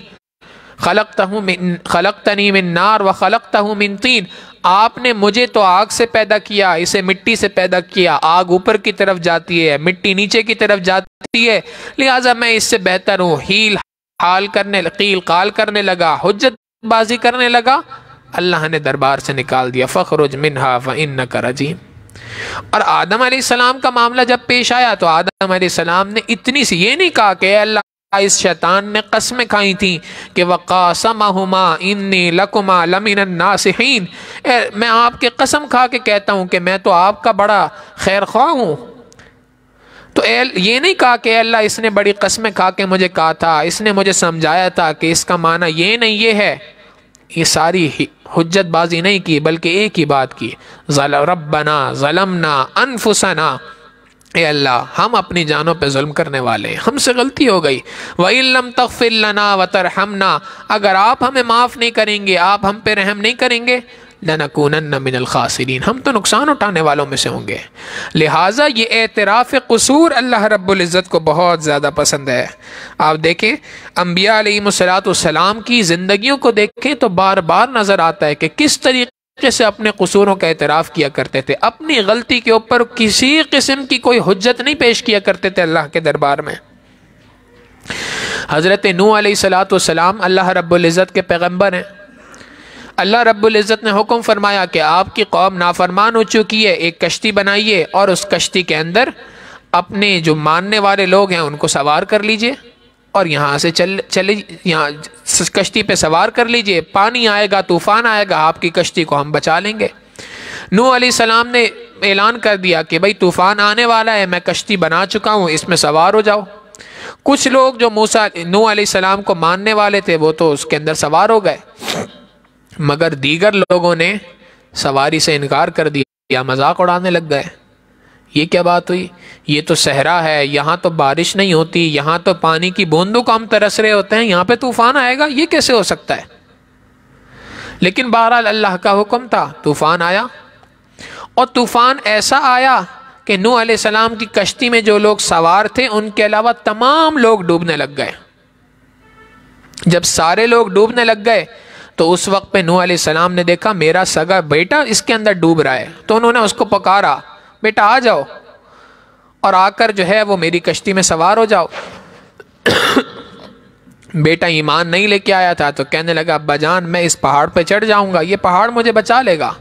خلقتنی من نار وخلقتہ من طین، آپ نے مجھے تو آگ سے پیدا کیا، اسے مٹی سے پیدا کیا، آگ اوپر کی طرف جاتی ہے، مٹی نیچے کی طرف جاتی ہے، لہٰذا میں اس سے بہتر ہوں۔ قیل قال کرنے لگا، حجت بازی کرنے لگا، اللہ نے دربار سے نکال دیا فخرج منہا فإنک رجیم۔ اور آدم علیہ السلام کا معاملہ جب پیش آیا تو آدم علیہ السلام نے اتنی سی یہ نہیں کہا کہ اے اللہ اس شیطان نے قسمیں کھائی تھیں کہ وَقَاسَمَهُمَا إِنِّي لَكُمَا لَمِنَ النَّاصِحِينَ، میں آپ کے قسم کھا کے کہتا ہوں کہ میں تو آپ کا بڑا خیر خواہ ہوں۔ تو یہ نہیں کہا کہ اے اللہ اس نے بڑی قسمیں کھا کے مجھے کہا تھا، اس نے مجھے سمجھایا تھا کہ اس کا معنی یہ نہیں یہ ہے، یہ ساری حجت بازی نہیں کی، بلکہ ایک ہی بات کی، ربنا ظلمنا انفسنا، اے اللہ ہم اپنی جانوں پہ ظلم کرنے والے ہیں، ہم سے غلطی ہو گئی، وَإِن لَمْ تَغْفِرْ لَنَا وَتَرْحَمْنَا، اگر آپ ہمیں معاف نہیں کریں گے، آپ ہم پہ رحم نہیں کریں گے، لَنَكُونَنَّ مِنَ الْخَاسِرِينَ، ہم تو نقصان اٹھانے والوں میں سے ہوں گے۔ لہٰذا یہ اعتراف قصور اللہ رب العزت کو بہت زیادہ پسند ہے۔ آپ دیکھیں انبیاء علیہم السلام کی زندگیوں کو دیکھیں تو بار بار نظر آتا ہے کہ کس طریقے سے اپنے قصوروں کا اعتراف کیا کرتے تھے، اپنی غلطی کے اوپر کسی قسم کی کوئی حجت نہیں پیش کیا کرتے تھے اللہ کے دربار میں۔ حضرت نوح علیہ السلام اللہ رب العزت کے پیغمبر ہیں، اللہ رب العزت نے حکم فرمایا کہ آپ کی قوم نافرمان ہو چکی ہے، ایک کشتی بنائیے اور اس کشتی کے اندر اپنے جو ماننے والے لوگ ہیں ان کو سوار کر لیجئے اور یہاں سے یہاں کشتی پہ سوار کر لیجئے، پانی آئے گا، طوفان آئے گا، آپ کی کشتی کو ہم بچا لیں گے۔ نوح علیہ السلام نے اعلان کر دیا کہ بھئی طوفان آنے والا ہے، میں کشتی بنا چکا ہوں، اس میں سوار ہو جاؤ۔ کچھ لوگ جو نوح علیہ السلام کو ماننے والے تھے وہ تو اس کے اندر سوار ہو گئے، مگر دیگر لوگوں نے سواری سے انکار کر دیا، مذاق اڑانے لگ گئے۔ یہ کیا بات ہوئی؟ یہ تو صحرا ہے، یہاں تو بارش نہیں ہوتی، یہاں تو پانی کی بوندوں کو ہم ترس رہے ہوتے ہیں، یہاں پہ طوفان آئے گا، یہ کیسے ہو سکتا ہے؟ لیکن بہرحال اللہ کا حکم تھا، طوفان آیا، اور طوفان ایسا آیا کہ نوح علیہ السلام کی کشتی میں جو لوگ سوار تھے ان کے علاوہ تمام لوگ ڈوبنے لگ گئے۔ جب سارے لوگ ڈوبنے لگ گئے تو اس وقت پہ نوح علیہ السلام نے دیکھا میرا سگا بیٹا اس کے اندر ڈوب رہا ہے، تو انہوں نے اس کو پکارا، بیٹا آ جاؤ اور آ کر جو ہے وہ میری کشتی میں سوار ہو جاؤ۔ بیٹا ایمان نہیں لے کے آیا تھا تو کہنے لگا ابا جان میں اس پہاڑ پہ چڑھ جاؤں گا، یہ پہاڑ مجھے بچا لے گا۔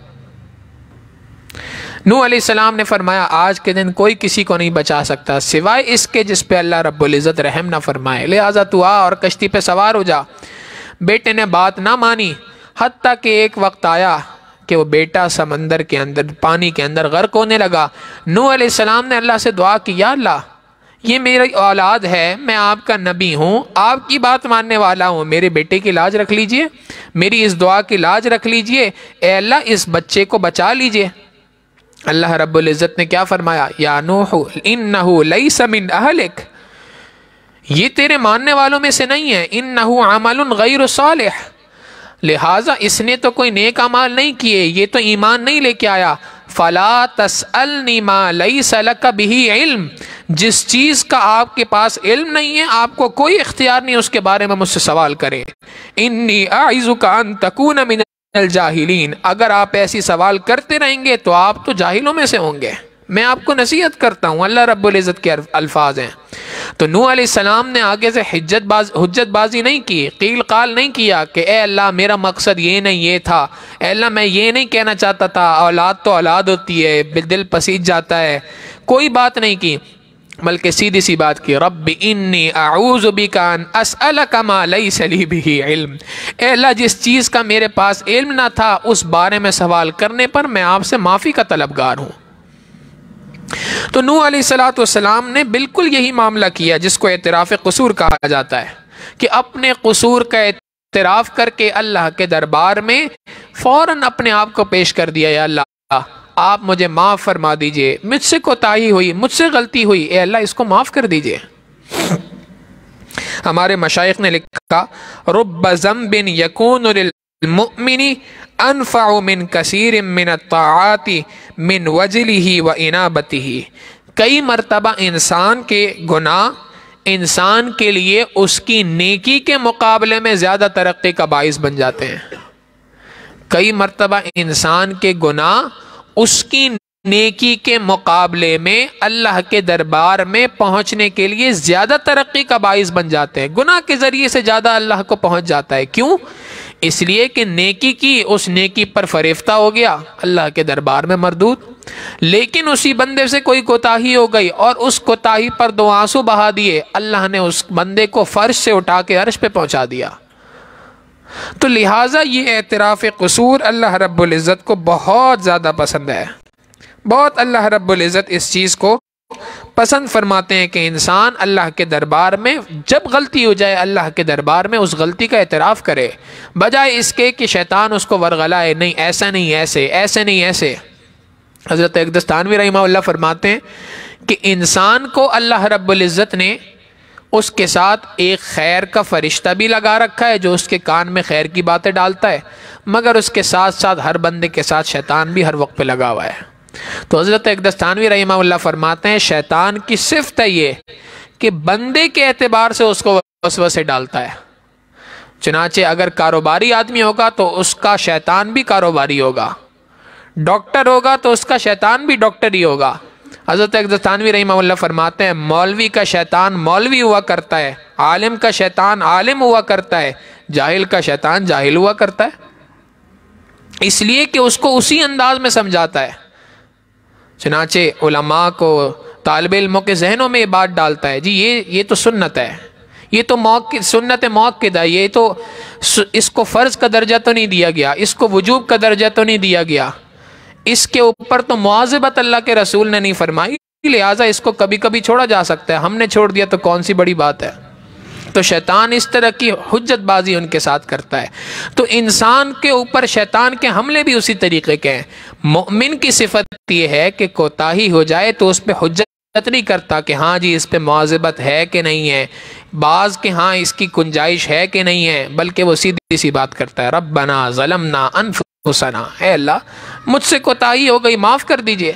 نوح علیہ السلام نے فرمایا آج کے دن کوئی کسی کو نہیں بچا سکتا سوائے اس کے جس پہ اللہ رب العزت رحم نہ فرمائے، لہٰذا تو آ اور کشتی پہ سوار ہو جا۔ بیٹے نے بات نہ مانی، حتیٰ کہ ایک وقت آیا کہ وہ بیٹا سمندر کے اندر، پانی کے اندر غرق ہونے لگا۔ نوح علیہ السلام نے اللہ سے دعا کی، یا اللہ یہ میری اولاد ہے، میں آپ کا نبی ہوں، آپ کی بات ماننے والا ہوں، میرے بیٹے کی لاج رکھ لیجئے، میری اس دعا کی لاج رکھ لیجئے، اے اللہ اس بچے کو بچا لیجئے۔ اللہ رب العزت نے کیا فرمایا، یا نوح انہ لیس من اہلک، یہ تیرے ماننے والوں میں سے نہیں ہے، انہ عمل غیر صالح، لہٰذا اس نے تو کوئی نیک اعمال نہیں کیے، یہ تو ایمان نہیں لے کے آیا۔ فلا تسألنی ما لیس لک بہ علم، جس چیز کا آپ کے پاس علم نہیں ہے آپ کو کوئی اختیار نہیں اس کے بارے میں مجھ سے سوال کرے۔ انی اعظک ان تکون من الجاہلین، اگر آپ ایسی سوال کرتے رہیں گے تو آپ تو جاہلوں میں سے ہوں گے، میں آپ کو نصیحت کرتا ہوں، اللہ رب العزت کے الفاظ ہیں۔ تو نوح علیہ السلام نے آگے سے حجت بازی نہیں کی، قیل قال نہیں کیا کہ اے اللہ میرا مقصد یہ نہیں یہ تھا، اے اللہ میں یہ نہیں کہنا چاہتا تھا، اولاد تو اولاد ہوتی ہے، دل پسیج جاتا ہے، کوئی بات نہیں کی، بلکہ سیدھی سی بات کی، رب انی اعوذ بک ان اسألک ما لیس لی بہ علم، اے اللہ جس چیز کا میرے پاس علم نہ تھا اس بارے میں سوال کرنے پر میں آپ سے معافی کا طلبگار ہوں۔ تو نوح علیہ السلام نے بالکل یہی معاملہ کیا جس کو اعتراف قصور کہا جاتا ہے، کہ اپنے قصور کا اعتراف کر کے اللہ کے دربار میں فوراً اپنے آپ کو پیش کر دیا، یا اللہ آپ مجھے معاف فرما دیجئے، مجھ سے کوتاہی ہوئی، مجھ سے غلطی ہوئی، اے اللہ اس کو معاف کر دیجئے۔ ہمارے مشائخ نے لکھا، رب ذنب یکون للمؤمن انفع من کثیر من الطاعات من وجلہ و انابتہ، کئی مرتبہ انسان کے گناہ انسان کے لیے اس کی نیکی کے مقابلے میں زیادہ ترقی کا باعث بن جاتے ہیں۔ کئی مرتبہ انسان کے گناہ اس کی نیکی کے مقابلے میں اللہ کے دربار میں پہنچنے کے لیے زیادہ ترقی کا باعث بن جاتے ہیں، گناہ کے ذریعے سے زیادہ اللہ کو پہنچ جاتا ہے۔ کیوں؟ اس لیے کہ نیکی کی، اس نیکی پر فریفتہ ہو گیا، اللہ کے دربار میں مردود، لیکن اسی بندے سے کوئی کوتاہی ہو گئی اور اس کوتاہی پر 2 آنسو بہا دیے، اللہ نے اس بندے کو فرش سے اٹھا کے عرش پہ پہنچا دیا۔ تو لہٰذا یہ اعتراف قصور اللہ رب العزت کو بہت زیادہ پسند ہے، بہت اللہ رب العزت اس چیز کو پسند فرماتے ہیں کہ انسان اللہ کے دربار میں جب غلطی ہو جائے اللہ کے دربار میں اس غلطی کا اعتراف کرے، بجائے اس کے کہ شیطان اس کو ورغلائے، نہیں ایسا نہیں ایسے، ایسے نہیں ایسے۔ حضرت اقدس تھانوی رحمہ اللہ فرماتے ہیں کہ انسان کو اللہ رب العزت نے اس کے ساتھ ایک خیر کا فرشتہ بھی لگا رکھا ہے جو اس کے کان میں خیر کی باتیں ڈالتا ہے، مگر اس کے ساتھ ساتھ ہر بندے کے ساتھ شیطان بھی ہر وقت پہ لگا ہوا ہے۔ تو حضرت اقدس تھانوی رحمہ اللہ فرماتے ہیں شیطان کی صفت ہے یہ کہ بندے کے اعتبار سے اس کو وسوسے ڈالتا ہے، چنانچہ اگر کاروباری آدمی ہوگا تو اس کا شیطان بھی کاروباری ہوگا، ڈاکٹر ہوگا تو اس کا شیطان بھی ڈاکٹر ہی ہوگا۔ حضرت اقدس تھانوی رحمہ اللہ فرماتے ہیں مولوی کا شیطان مولوی ہوا کرتا ہے، عالم کا شیطان عالم ہوا کرتا ہے، جاہل کا شیطان جاہل ہوا کرتا ہے، اس لیے کہ اس کو اسی انداز میں سمجھاتا ہے۔ چنانچہ علماء کو، طالب علموں کے ذہنوں میں یہ بات ڈالتا ہے، جی یہ تو سنت ہے، یہ تو سنت موقع ہے، یہ تو اس کو فرض کا درجہ تو نہیں دیا گیا، اس کو وجوب کا درجہ تو نہیں دیا گیا، اس کے اوپر تو مواظبت اللہ کے رسول نے نہیں فرمائی، لہٰذا اس کو کبھی کبھی چھوڑا جا سکتا ہے، ہم نے چھوڑ دیا تو کون سی بڑی بات ہے۔ تو شیطان اس طرح کی حجت بازی ان کے ساتھ کرتا ہے۔ تو انسان کے اوپر شیطان کے حملے بھی اسی طریقے کے ہیں۔ مومن کی صفت یہ ہے کہ کوتاہی ہو جائے تو اس پہ حجت نہیں کرتا کہ ہاں جی اس پہ مواظبت ہے کہ نہیں ہے، بعض کہ ہاں اس کی گنجائش ہے کہ نہیں ہے، بلکہ وہ سیدھی سی بات کرتا ہے، ربنا ظلمنا انفسنا، اے اللہ مجھ سے کوتاہی ہو گئی معاف کر دیجئے۔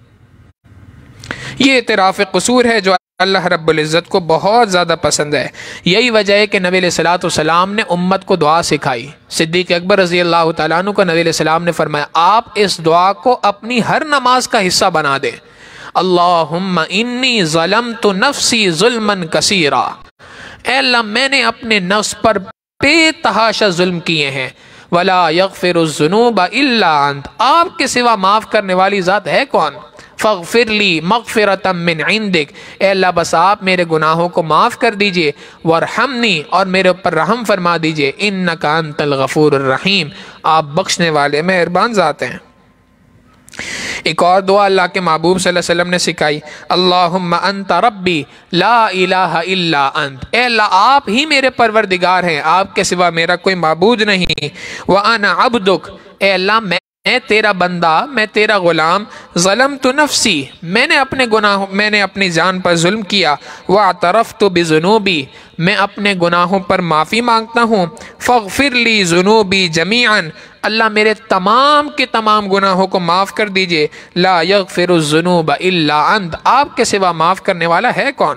یہ اعتراف قصور ہے جو اللہ رب العزت کو بہت زیادہ پسند ہے۔ یہی وجہ ہے کہ نبی علیہ السلام نے امت کو دعا سکھائی۔ صدیق اکبر رضی اللہ تعالیٰ عنہ کو نبی علیہ السلام نے فرمایا آپ اس دعا کو اپنی ہر نماز کا حصہ بنا دیں، اللہم انی ظلمت نفسی ظلما کثیرا، اے اللہ میں نے اپنے نفس پر بے تحاشا ظلم کیے ہیں، وَلَا يَغْفِرُ الذُّنُوبَ إِلَّا أَنْتَ، آپ کے سوا معاف کرنے والی ذات ہے کون؟ فَاغْفِرْ لِي مَغْفِرَةً مِّنْ عِنْدِكَ، اے اللہ بس آپ میرے گناہوں کو معاف کر دیجئے، وَارْحَمْنِي، اور میرے اوپر رحم فرما دیجئے، إِنَّكَ أَنْتَ الْغَفُورُ الرَّحِيمُ، آپ بخشنے والے مہربان ذات ہیں۔ ایک اور دعا اللہ کے محبوب صلی اللہ علیہ وسلم نے سکھائی، اللہم انت ربی لا الہ الا انت، اے اللہ آپ ہی میرے پروردگار ہیں، آپ کے سوا میرا کوئی معبود نہیں، وانا عبدک، اے اللہ میں تیرا بندہ، میں تیرا غلام، ظلمت نفسی، میں نے اپنی جان پر ظلم کیا، واعترفت بذنوبی، میں اپنے گناہوں پر معافی مانگتا ہوں، فاغفر لی ذنوبی جمیعا، اللہ میرے تمام کے تمام گناہوں کو معاف کر دیجئے، لا یغفر الذنوب الا انت، آپ کے سوا معاف کرنے والا ہے کون؟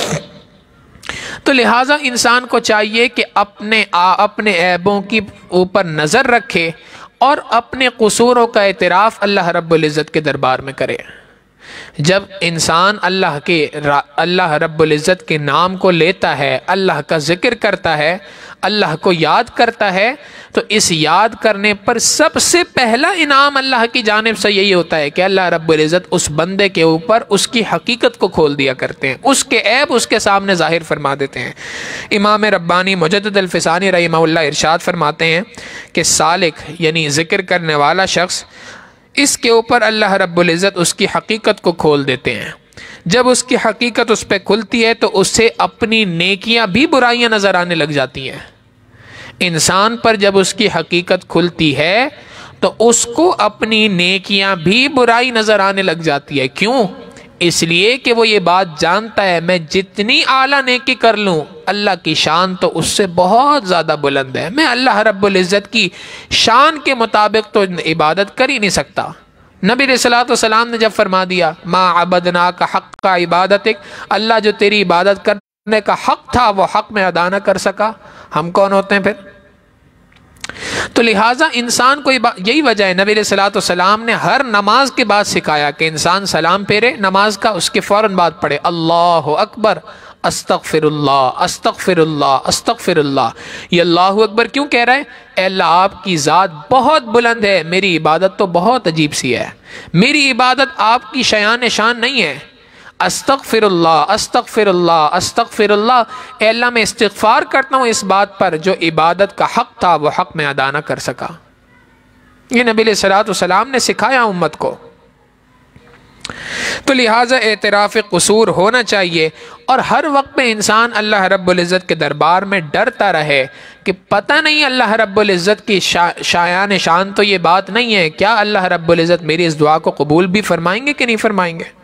تو لہٰذا انسان کو چاہیے کہ اپنے عیبوں کی اوپر نظر رکھے اور اپنے قصوروں کا اعتراف اللہ رب العزت کے دربار میں کرے۔ جب انسان اللہ رب العزت کے نام کو لیتا ہے، اللہ کا ذکر کرتا ہے، اللہ کو یاد کرتا ہے، تو اس یاد کرنے پر سب سے پہلا انعام اللہ کی جانب سے یہی ہوتا ہے کہ اللہ رب العزت اس بندے کے اوپر اس کی حقیقت کو کھول دیا کرتے ہیں، اس کے عیب اس کے سامنے ظاہر فرما دیتے ہیں۔ امام ربانی مجدد الفسانی رحمہ اللہ ارشاد فرماتے ہیں کہ سالک یعنی ذکر کرنے والا شخص، اس کے اوپر اللہ رب العزت اس کی حقیقت کو کھول دیتے ہیں۔ جب اس کی حقیقت اس پہ کھلتی ہے تو اسے اپنی نیکیاں بھی برائیاں نظر آنے لگ جاتی ہیں۔ انسان پر جب اس کی حقیقت کھلتی ہے تو اس کو اپنی نیکیاں بھی برائی نظر آنے لگ جاتی ہے۔ کیوں؟ اس لیے کہ وہ یہ بات جانتا ہے میں جتنی اعلیٰ نیکی کر لوں اللہ کی شان تو اس سے بہت زیادہ بلند ہے، میں اللہ رب العزت کی شان کے مطابق تو عبادت کر ہی نہیں سکتا۔ نبی علیہ الصلوۃ والسلام نے جب فرما دیا ما عبدناک حق عبادتک، اللہ جو تیری عبادت کرنے کا حق تھا وہ حق میں ادا نہ کر سکا، ہم کون ہوتے ہیں پھر؟ تو لہٰذا انسان کو یہی وجہ ہے، نبی علیہ الصلوۃ والسلام نے ہر نماز کے بعد سکھایا کہ انسان سلام پھیرے نماز کا، اس کے فوراً بعد پڑھے اللہ اکبر استغفر اللہ استغفر اللہ استغفر اللہ۔ یہ اللہ اکبر کیوں کہہ رہا ہے؟ اے اللہ آپ کی ذات بہت بلند ہے، میری عبادت تو بہت عجیب سی ہے، میری عبادت آپ کی شایان شان نہیں ہے۔ استغفر اللہ استغفر اللہ استغفر اللہ، اے اللہ میں استغفار کرتا ہوں اس بات پر جو عبادت کا حق تھا وہ حق میں ادا نہ کر سکا۔ یہ نبی علیہ الصلوۃ والسلام نے سکھایا امت کو۔ تو لہٰذا اعتراف قصور ہونا چاہیے، اور ہر وقت میں انسان اللہ رب العزت کے دربار میں ڈرتا رہے کہ پتہ نہیں اللہ رب العزت کی شایان شان تو یہ بات نہیں ہے، کیا اللہ رب العزت میری اس دعا کو قبول بھی فرمائیں گے کہ نہیں فرمائیں گے؟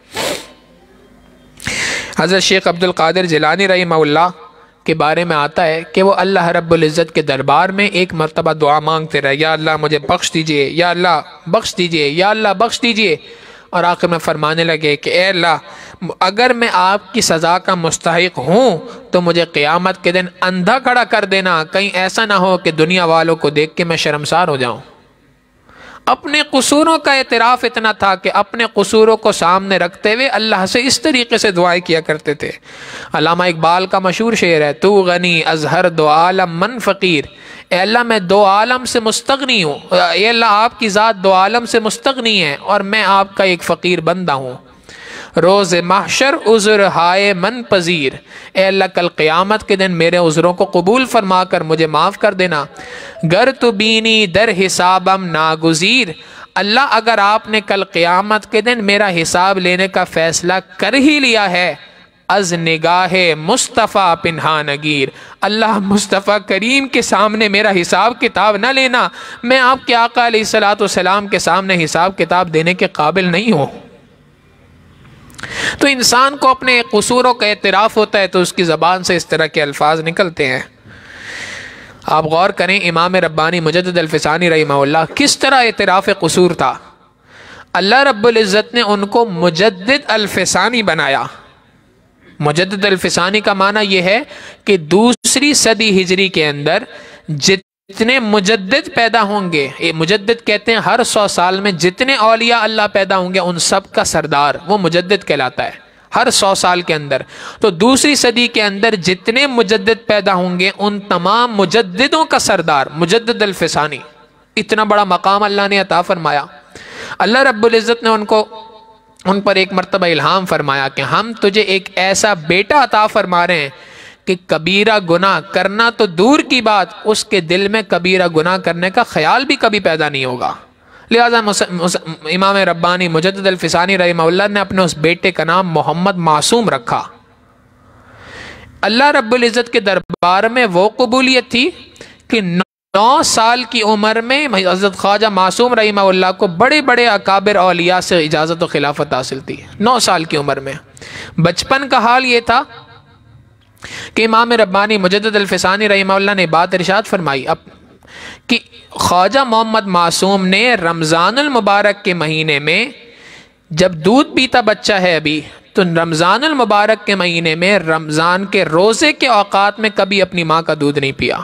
حضرت شیخ عبد القادر جیلانی رحمہ اللہ کے بارے میں آتا ہے کہ وہ اللہ رب العزت کے دربار میں ایک مرتبہ دعا مانگتے رہے، یا اللہ مجھے بخش دیجئے، یا اللہ بخش دیجئے، یا اللہ بخش دیجئے، اور آخر میں فرمانے لگے کہ اے اللہ اگر میں آپ کی سزا کا مستحق ہوں تو مجھے قیامت کے دن اندھا کھڑا کر دینا، کہیں ایسا نہ ہو کہ دنیا والوں کو دیکھ کے میں شرمسار ہو جاؤں۔ اپنے قصوروں کا اعتراف اتنا تھا کہ اپنے قصوروں کو سامنے رکھتے ہوئے اللہ سے اس طریقے سے دعائیں کیا کرتے تھے۔ علامہ اقبال کا مشہور شعر ہے، تو غنی از ہر دو عالم من فقیر، اے اللہ میں دو عالم سے مستغنی ہوں، اے اللہ آپ کی ذات دو عالم سے مستغنی ہے اور میں آپ کا ایک فقیر بندہ ہوں۔ روز محشر عذر ہائے من پذیر، اے اللہ کل قیامت کے دن میرے عذروں کو قبول فرما کر مجھے معاف کر دینا۔ گر تو بینی در حسابم ناگزیر، اللہ اگر آپ نے کل قیامت کے دن میرا حساب لینے کا فیصلہ کر ہی لیا ہے، از نگاہ مصطفیٰ پنہانگیر، اللہ مصطفیٰ کریم کے سامنے میرا حساب کتاب نہ لینا، میں آپ کے آقا علیہ الصلوۃ والسلام کے سامنے حساب کتاب دینے کے قابل نہیں ہوں۔ تو انسان کو اپنے قصوروں کا اعتراف ہوتا ہے تو اس کی زبان سے اس طرح کے الفاظ نکلتے ہیں۔ آپ غور کریں امام ربانی مجدد الفسانی رحمہ اللہ کس طرح اعتراف قصور تھا۔ اللہ رب العزت نے ان کو مجدد الفسانی بنایا۔ مجدد الفسانی کا معنی یہ ہے کہ دوسری صدی ہجری کے اندر جتنے مجدد پیدا ہوں گے، مجدد کہتے ہیں ہر 100 سال میں جتنے اولیاء اللہ پیدا ہوں گے ان سب کا سردار، وہ مجدد کہلاتا ہے۔ ہر 100 سال کے اندر. تو دوسری صدی کے اندر جتنے مجدد پیدا ہوں گے ان تمام مجددوں کا سردار مجدد الفسانی. اتنا بڑا مقام اللہ نے عطا فرمایا. اللہ رب العزت نے ان پر ایک مرتبہ الہام فرمایا کہ ہم تجھے ایک ایسا بیٹا عطا فرما رہے ہیں کہ کبیرہ گناہ کرنا تو دور کی بات، اس کے دل میں کبیرہ گناہ کرنے کا خیال بھی کبھی پیدا نہیں ہوگا. لہذا امام ربانی مجدد الفسانی رحمہ اللہ نے اپنے اس بیٹے کا نام محمد معصوم رکھا. اللہ رب العزت کے دربار میں وہ قبولیت تھی کہ 9 سال کی عمر میں حضرت خواجہ معصوم رحمہ اللہ کو بڑے بڑے اکابر اولیاء سے اجازت و خلافت حاصل تھی. 9 سال کی عمر میں. بچپن کا حال یہ تھا کہ امام ربانی مجدد الفسانی رحمہ اللہ نے بات ارشاد فرمائی کہ خواجہ محمد معصوم نے رمضان المبارک کے مہینے میں، جب دودھ پیتا بچہ ہے ابھی، تو رمضان المبارک کے مہینے میں رمضان کے روزے کے اوقات میں کبھی اپنی ماں کا دودھ نہیں پیا.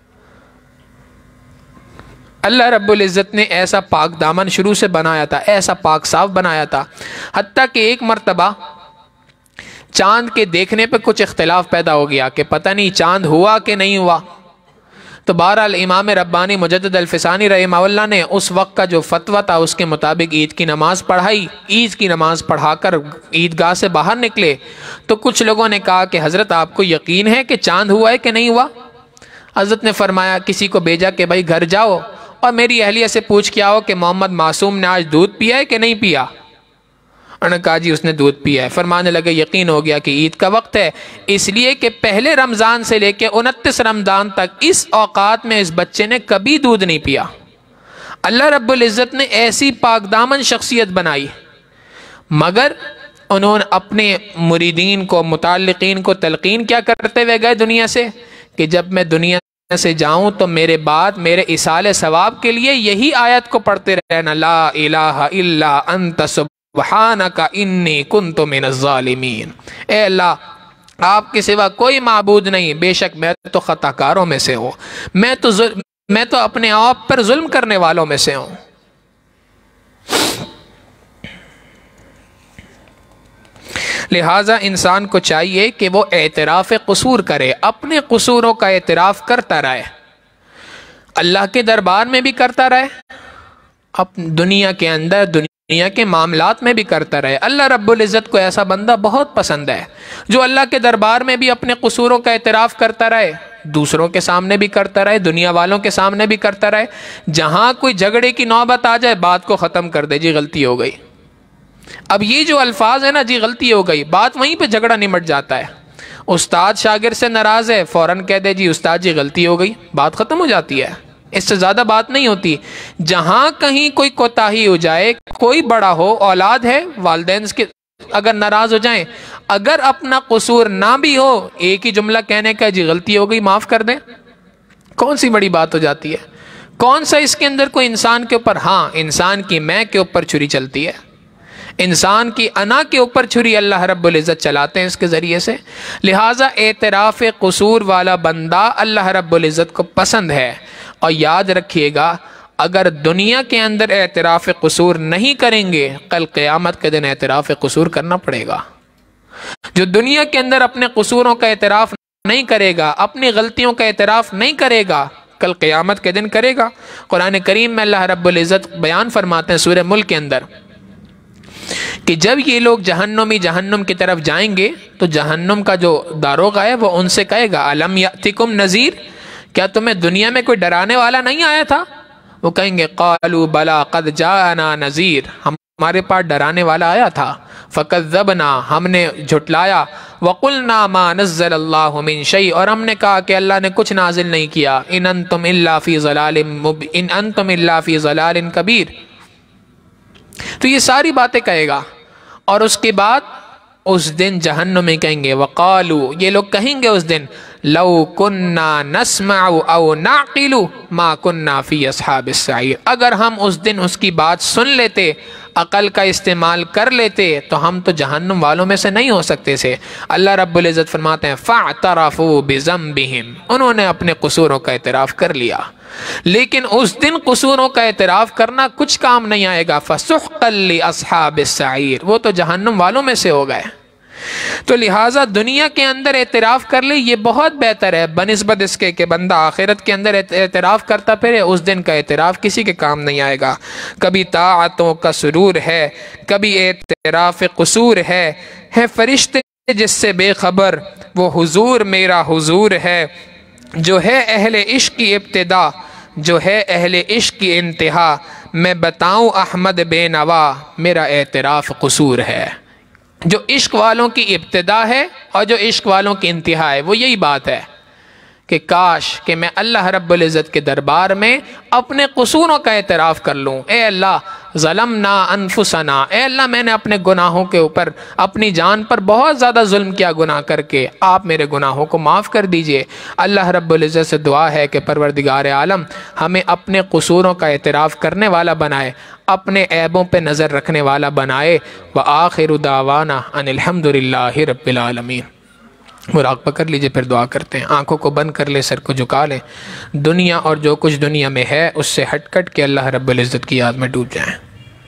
اللہ رب العزت نے ایسا پاک دامن شروع سے بنایا تھا، ایسا پاک صاف بنایا تھا، حتیٰ کہ ایک مرتبہ چاند کے دیکھنے پہ کچھ اختلاف پیدا ہو گیا کہ پتہ نہیں چاند ہوا کہ نہیں ہوا. تو بہرحال امام ربانی مجدد الفسانی رحمہ اللہ نے اس وقت کا جو فتویٰ تھا اس کے مطابق عید کی نماز پڑھائی. عید کی نماز پڑھا کر عیدگاہ سے باہر نکلے تو کچھ لوگوں نے کہا کہ حضرت آپ کو یقین ہے کہ چاند ہوا ہے کہ نہیں ہوا؟ حضرت نے فرمایا کسی کو بھیجا کہ بھائی گھر جاؤ اور میری اہلیہ سے پوچھ کے آؤ کہ محمد معصوم نے آج دودھ پیا ہے کہ نہیں پیا. انہوں نے کہا جی اس نے دودھ پیا ہے. فرمانے لگے یقین ہو گیا کہ عید کا وقت ہے، اس لیے کہ پہلے رمضان سے لے کے 29 رمضان تک اس اوقات میں اس بچے نے کبھی دودھ نہیں پیا. اللہ رب العزت نے ایسی پاک دامن شخصیت بنائی، مگر انہوں نے اپنے مریدین کو، متعلقین کو تلقین کیا کرتے ہوئے گئے دنیا سے کہ جب میں دنیا سے جاؤں تو میرے بعد میرے ایصال ثواب کے لیے یہی آیت کو پڑھتے رہنا، لا الہ الا انت سبحانک انی کنت من الظالمین. اے اللہ آپ کے سوا کوئی معبود نہیں، بے شک میں تو خطا کاروں میں سے ہوں، میں تو اپنے آپ پر ظلم کرنے والوں میں سے ہوں. لہٰذا انسان کو چاہیے کہ وہ اعتراف قصور کرے، اپنے قصوروں کا اعتراف کرتا رہے، اللہ کے دربار میں بھی کرتا رہے، دنیا کے اندر دنیا کے معاملات میں بھی کرتا رہے. اللہ رب العزت کو ایسا بندہ بہت پسند ہے جو اللہ کے دربار میں بھی اپنے قصوروں کا اعتراف کرتا رہے، دوسروں کے سامنے بھی کرتا رہے، دنیا والوں کے سامنے بھی کرتا رہے. جہاں کوئی جھگڑے کی نوبت آ جائے بات کو ختم کر دے، جی غلطی ہو گئی. اب یہ جو الفاظ ہے نا، جی غلطی ہو گئی، بات وہیں پہ جھگڑا نمٹ جاتا ہے. استاد شاگرد سے ناراض ہے، فوراً کہہ دے جی استاد جی غلطی ہو گئی، بات ختم ہو جاتی ہے. اس سے زیادہ بات نہیں ہوتی. جہاں کہیں کوئی کوتاہی ہو جائے، کوئی بڑا ہو، اولاد ہے، والدین کے اگر ناراض ہو جائیں، اگر اپنا قصور نہ بھی ہو، ایک ہی جملہ کہنے کا جی غلطی ہو گئی معاف کر دیں، کون سی بڑی بات ہو جاتی ہے؟ کون سا اس کے اندر کوئی انسان کے اوپر، ہاں انسان کی میں کے اوپر چھری چلتی ہے، انسان کی انا کے اوپر چھری اللہ رب العزت چلاتے ہیں اس کے ذریعے سے. لہٰذا اعتراف قصور والا بندہ اللہ رب العزت کو پسند ہے. اور یاد رکھیے گا اگر دنیا کے اندر اعتراف قصور نہیں کریں گے، کل قیامت کے دن اعتراف قصور کرنا پڑے گا. جو دنیا کے اندر اپنے قصوروں کا اعتراف نہیں کرے گا، اپنی غلطیوں کا اعتراف نہیں کرے گا، کل قیامت کے دن کرے گا. قرآن کریم میں اللہ رب العزت بیان فرماتے ہیں سورہ ملک کے اندر کہ جب یہ لوگ جہنم کی طرف جائیں گے تو جہنم کا جو داروغہ ہے وہ ان سے کہے گا الم یأتکم نذیر، کیا تمہیں دنیا میں کوئی ڈرانے والا نہیں آیا تھا؟ وہ کہیں گے قالوا بلا قد جاءنا نذیر، ہمارے پاس ڈرانے والا آیا تھا. فکذبنا، ہم نے جھٹلایا. وقلنا ما نزل اللہ من شیء، اور ہم نے کہا کہ اللہ نے کچھ نازل نہیں کیا. ان انتم الا فی ضلال کبیر. تو یہ ساری باتیں کہے گا. اور اس کے بعد اس دن جہنم میں کہیں گے وقالو، یہ لوگ کہیں گے اس دن لو کننا نسمع او نعقل ما کننا فی اصحاب السعیر، اگر ہم اس دن اس کی بات سن لیتے، عقل کا استعمال کر لیتے تو ہم تو جہنم والوں میں سے نہیں ہو سکتے تھے. اللہ رب العزت فرماتے ہیں فاعترفوا بذنبہم، انہوں نے اپنے قصوروں کا اعتراف کر لیا. لیکن اس دن قصوروں کا اعتراف کرنا کچھ کام نہیں آئے گا. فسحقا لاصحاب السعیر، وہ تو جہنم والوں میں سے ہو گئے. تو لہٰذا دنیا کے اندر اعتراف کر لے یہ بہت بہتر ہے بنسبت اس کے کہ بندہ آخرت کے اندر اعتراف کرتا پھرے، اس دن کا اعتراف کسی کے کام نہیں آئے گا۔ کبھی طاعتوں کا سرور ہے، کبھی اعتراف قصور ہے فرشتے جس سے بے خبر وہ حضور میرا حضور ہے، جو ہے اہل عشق کی ابتدا، جو ہے اہل عشق کی انتہا، میں بتاؤں احمد بے نوا میرا اعتراف قصور ہے۔ جو عشق والوں کی ابتدا ہے اور جو عشق والوں کی انتہا ہے وہ یہی بات ہے کہ کاش کہ میں اللہ رب العزت کے دربار میں اپنے قصوروں کا اعتراف کر لوں۔ اے اللہ ظلمنا انفسنا، اے اللہ میں نے اپنے گناہوں کے اوپر اپنی جان پر بہت زیادہ ظلم کیا گناہ کر کے، آپ میرے گناہوں کو معاف کر دیجئے۔ اللہ رب العزت سے دعا ہے کہ پروردگار عالم ہمیں اپنے قصوروں کا اعتراف کرنے والا بنائے، اپنے عیبوں پہ نظر رکھنے والا بنائے۔ وآخر دعوانا ان الحمد للہ رب العالمین۔ مراقبہ کر لیجئے، پھر دعا کرتے ہیں۔ آنکھوں کو بند کر لیں، سر کو جھکا لیں، دنیا اور جو کچھ دنیا میں ہے اس سے ہٹ کٹ کے اللہ رب العزت کی یاد میں ڈوب جائیں۔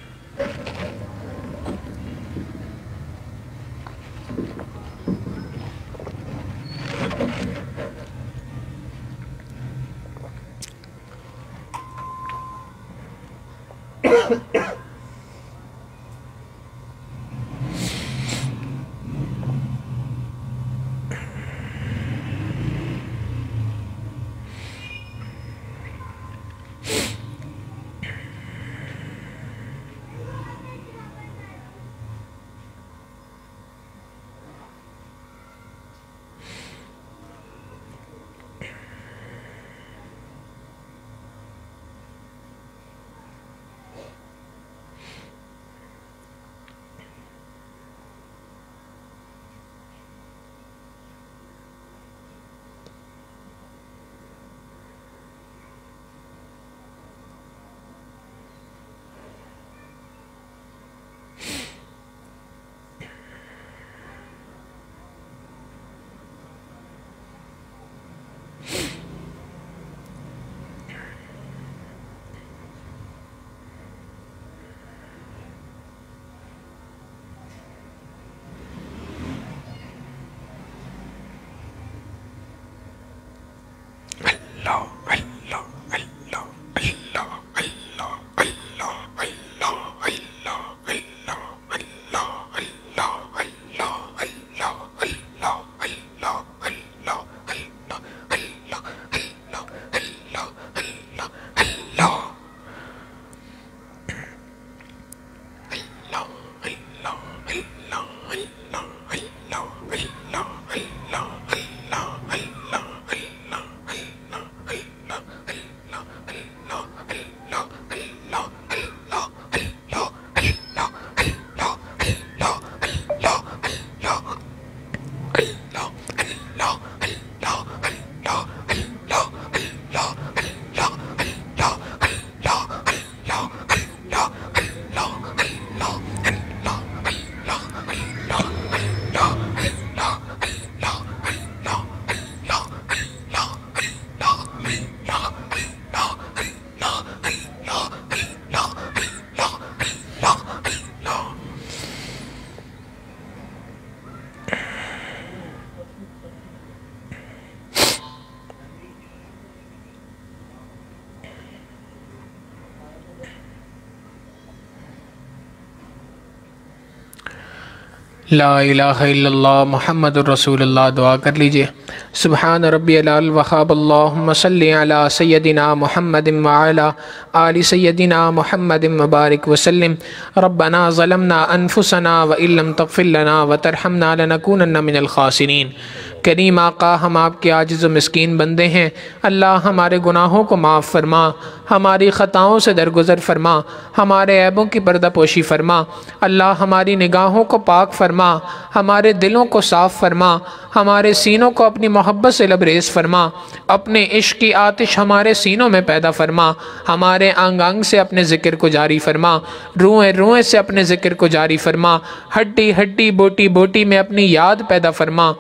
لا الہ الا اللہ محمد الرسول اللہ۔ دعا کر لیجئے۔ سبحان ربی العلی وخاب اللہم صلی علی سیدنا محمد وعلی آل سیدنا محمد مبارک وسلم۔ ربنا ظلمنا انفسنا وإن لم تغفر لنا وترحمنا لنکونن من الخاسرین۔ کریم آقا ہم آپ کے عاجز و مسکین بندے ہیں، اللہ ہمارے گناہوں کو معاف فرما، ہماری خطاؤں سے درگزر فرما، ہمارے عیبوں کی پردہ پوشی فرما، اللہ ہماری نگاہوں کو پاک فرما، ہمارے دلوں کو صاف فرما، ہمارے سینوں کو اپنی محبت سے لبریز فرما، اپنے عشق کی آتش ہمارے سینوں میں پیدا فرما، ہمارے انگ انگ سے اپنے ذکر کو جاری فرما، روئیں روئیں سے اپنے ذکر کو جاری فرما، ہڈی ہڈی بوٹی بوٹی میں اپنی یاد پیدا فرما۔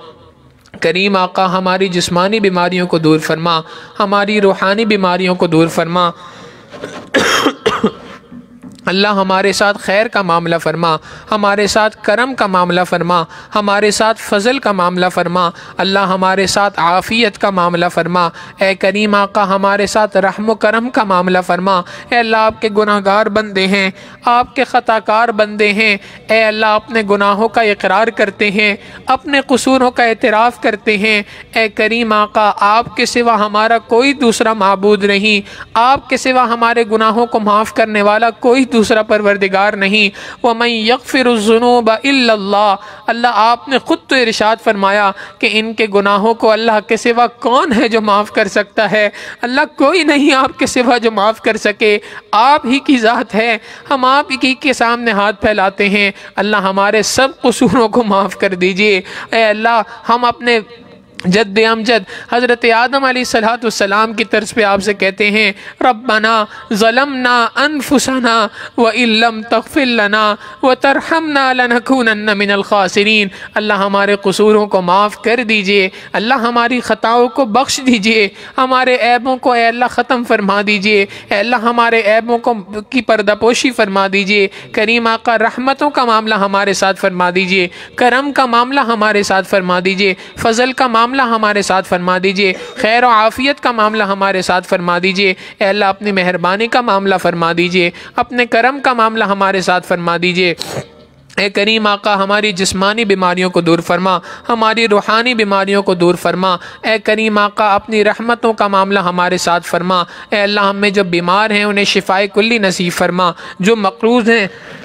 کریم آقا ہماری جسمانی بیماریوں کو دور فرما، ہماری روحانی بیماریوں کو دور فرما۔ اللہ ہمارے ساتھ خیر کا معاملہ فرما، ہمارے ساتھ کرم کا معاملہ فرما، ہمارے ساتھ فضل کا معاملہ فرما، اللہ ہمارے ساتھ عافیت کا معاملہ فرما۔ اے کریم آقا ہمارے ساتھ رحم و کرم کا معاملہ فرما۔ اے اللہ آپ کے گناہ گار بندے ہیں، آپ کے خطا کار بندے ہیں، اے اللہ اپنے گناہوں کا اقرار کرتے ہیں، اپنے قصوروں کا اعتراف کرتے ہیں۔ اے کریم آقا آپ کے سوا ہمارا کوئی دوسرا معبود نہیں، آپ کے سوا ہمارے گناہوں کو معاف کرنے والا کوئی دوسرا پروردگار نہیں۔ وَمَن يَغْفِرُ الذُّنُوبَ إِلَّا اللَّهُ، اللہ آپ نے خود تو ارشاد فرمایا کہ ان کے گناہوں کو اللہ کے سوا کون ہے جو معاف کر سکتا ہے؟ اللہ کوئی نہیں آپ کے سوا جو معاف کر سکے، آپ ہی کی ذات ہے، ہم آپ ہی کے سامنے ہاتھ پھیلاتے ہیں۔ اللہ ہمارے سب قصوروں کو معاف کر دیجئے۔ اے اللہ ہم اپنے جد امجد حضرت آدم علیہ السلام کی طرز پہ آپ سے کہتے ہیں ربنا ظلمنا انفسنا وَإِن لَّمْ تَغْفِرْ لَنَا وَتَرْحَمْنَا لَنَكُونَنَّ مِنَ الْخَاسِرِينَ۔ اللہ ہمارے قصوروں کو معاف کر دیجئے، اللہ ہماری خطاؤں کو بخش دیجئے، ہمارے عیبوں کو اے اللہ ختم فرما دیجئے، اے اللہ ہمارے عیبوں کی پردہ پوشی فرما دیجئے۔ کریم آقا رحمتوں کا معاملہ ہمارے ساتھ فرما دیجئے، کرم کا معاملہ ہمارے ساتھ فرما دیجئے، فضل کا معاملہ ہمارے ساتھ فرما دیجئے، خیر و عافیت کا معاملہ ہمارے ساتھ فرما دیجئے۔ اے اللہ اپنی مہربانی کا معاملہ فرما دیجئے، اپنے کرم کا معاملہ ہمارے ساتھ فرما دیجئے۔ اے کریم آقا ہماری جسمانی بیماریوں کو دور فرما، ہماری روحانی بیماریوں کو دور فرما۔ اے کریم آقا اپنی رحمتوں کا معاملہ ہمارے ساتھ فرما۔ اے اللہ ہم میں جو بیمار ہیں انہیں شفائے کلی نصیب فرما، جو مقروض ہیں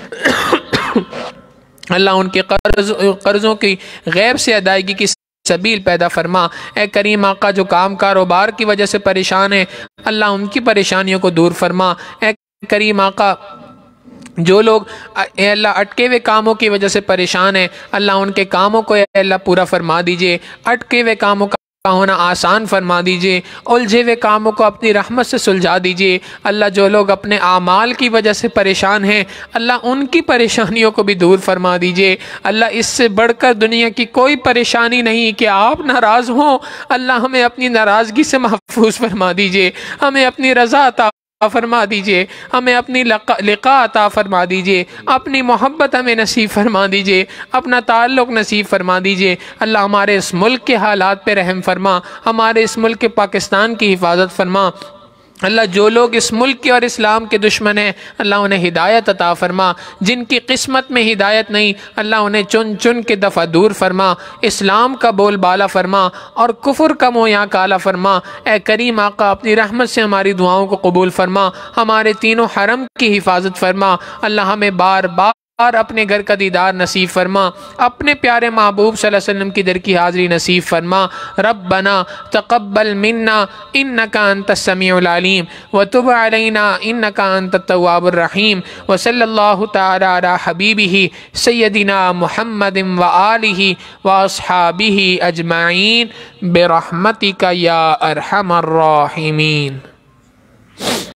اللہ ان کے قرضوں کی غیب سے ادائیگی کی سبیل پیدا فرما۔ اے کریم آقا جو کام کاروبار کی وجہ سے پریشان ہیں اللہ ان کی پریشانیوں کو دور فرما۔ اے کریم آقا جو لوگ اے اللہ اٹکے ہوئے کاموں کی وجہ سے پریشان ہیں اللہ ان کے کاموں کو اے اللہ پورا فرما دیجئے، اٹکے ہوئے کاموں کا ہونا آسان فرما دیجئے، الجھے ہوئے کاموں کو اپنی رحمت سے سلجھا دیجئے۔ اللہ جو لوگ اپنے اعمال کی وجہ سے پریشان ہیں اللہ ان کی پریشانیوں کو بھی دور فرما دیجئے۔ اللہ اس سے بڑھ کر دنیا کی کوئی پریشانی نہیں کہ آپ ناراض ہوں، اللہ ہمیں اپنی ناراضگی سے محفوظ فرما دیجئے، ہمیں اپنی رضا عطا فرما دیجئے، ہمیں اپنی لقاء عطا فرما دیجئے، اپنی محبت ہمیں نصیب فرما دیجئے، اپنا تعلق نصیب فرما دیجئے۔ اللہ ہمارے اس ملک کے حالات پہ رحم فرما، ہمارے اس ملک پاکستان کی حفاظت فرما۔ اللہ جو لوگ اس ملک کے اور اسلام کے دشمن ہیں اللہ انہیں ہدایت عطا فرما، جن کی قسمت میں ہدایت نہیں اللہ انہیں چن چن کے دفع دور فرما، اسلام کا بول بالا فرما اور کفر کا منہ یہاں کالا فرما۔ اے کریم آقا اپنی رحمت سے ہماری دعاؤں کو قبول فرما، ہمارے تینوں حرم کی حفاظت فرما۔ اللہ ہمیں بار بار اپنے گھر کا دیدار نصیب فرما، اپنے پیارے محبوب صلی اللہ علیہ وسلم کی در کی حاضری نصیب فرما۔ ربنا تقبل منا انک انت السمیع العلیم وتب علینا انک انت التواب الرحیم وصلی اللہ تعالی علی حبیبہ سیدنا محمد وآلہ واصحابہ اجمعین برحمتک یا ارحم الراحمین۔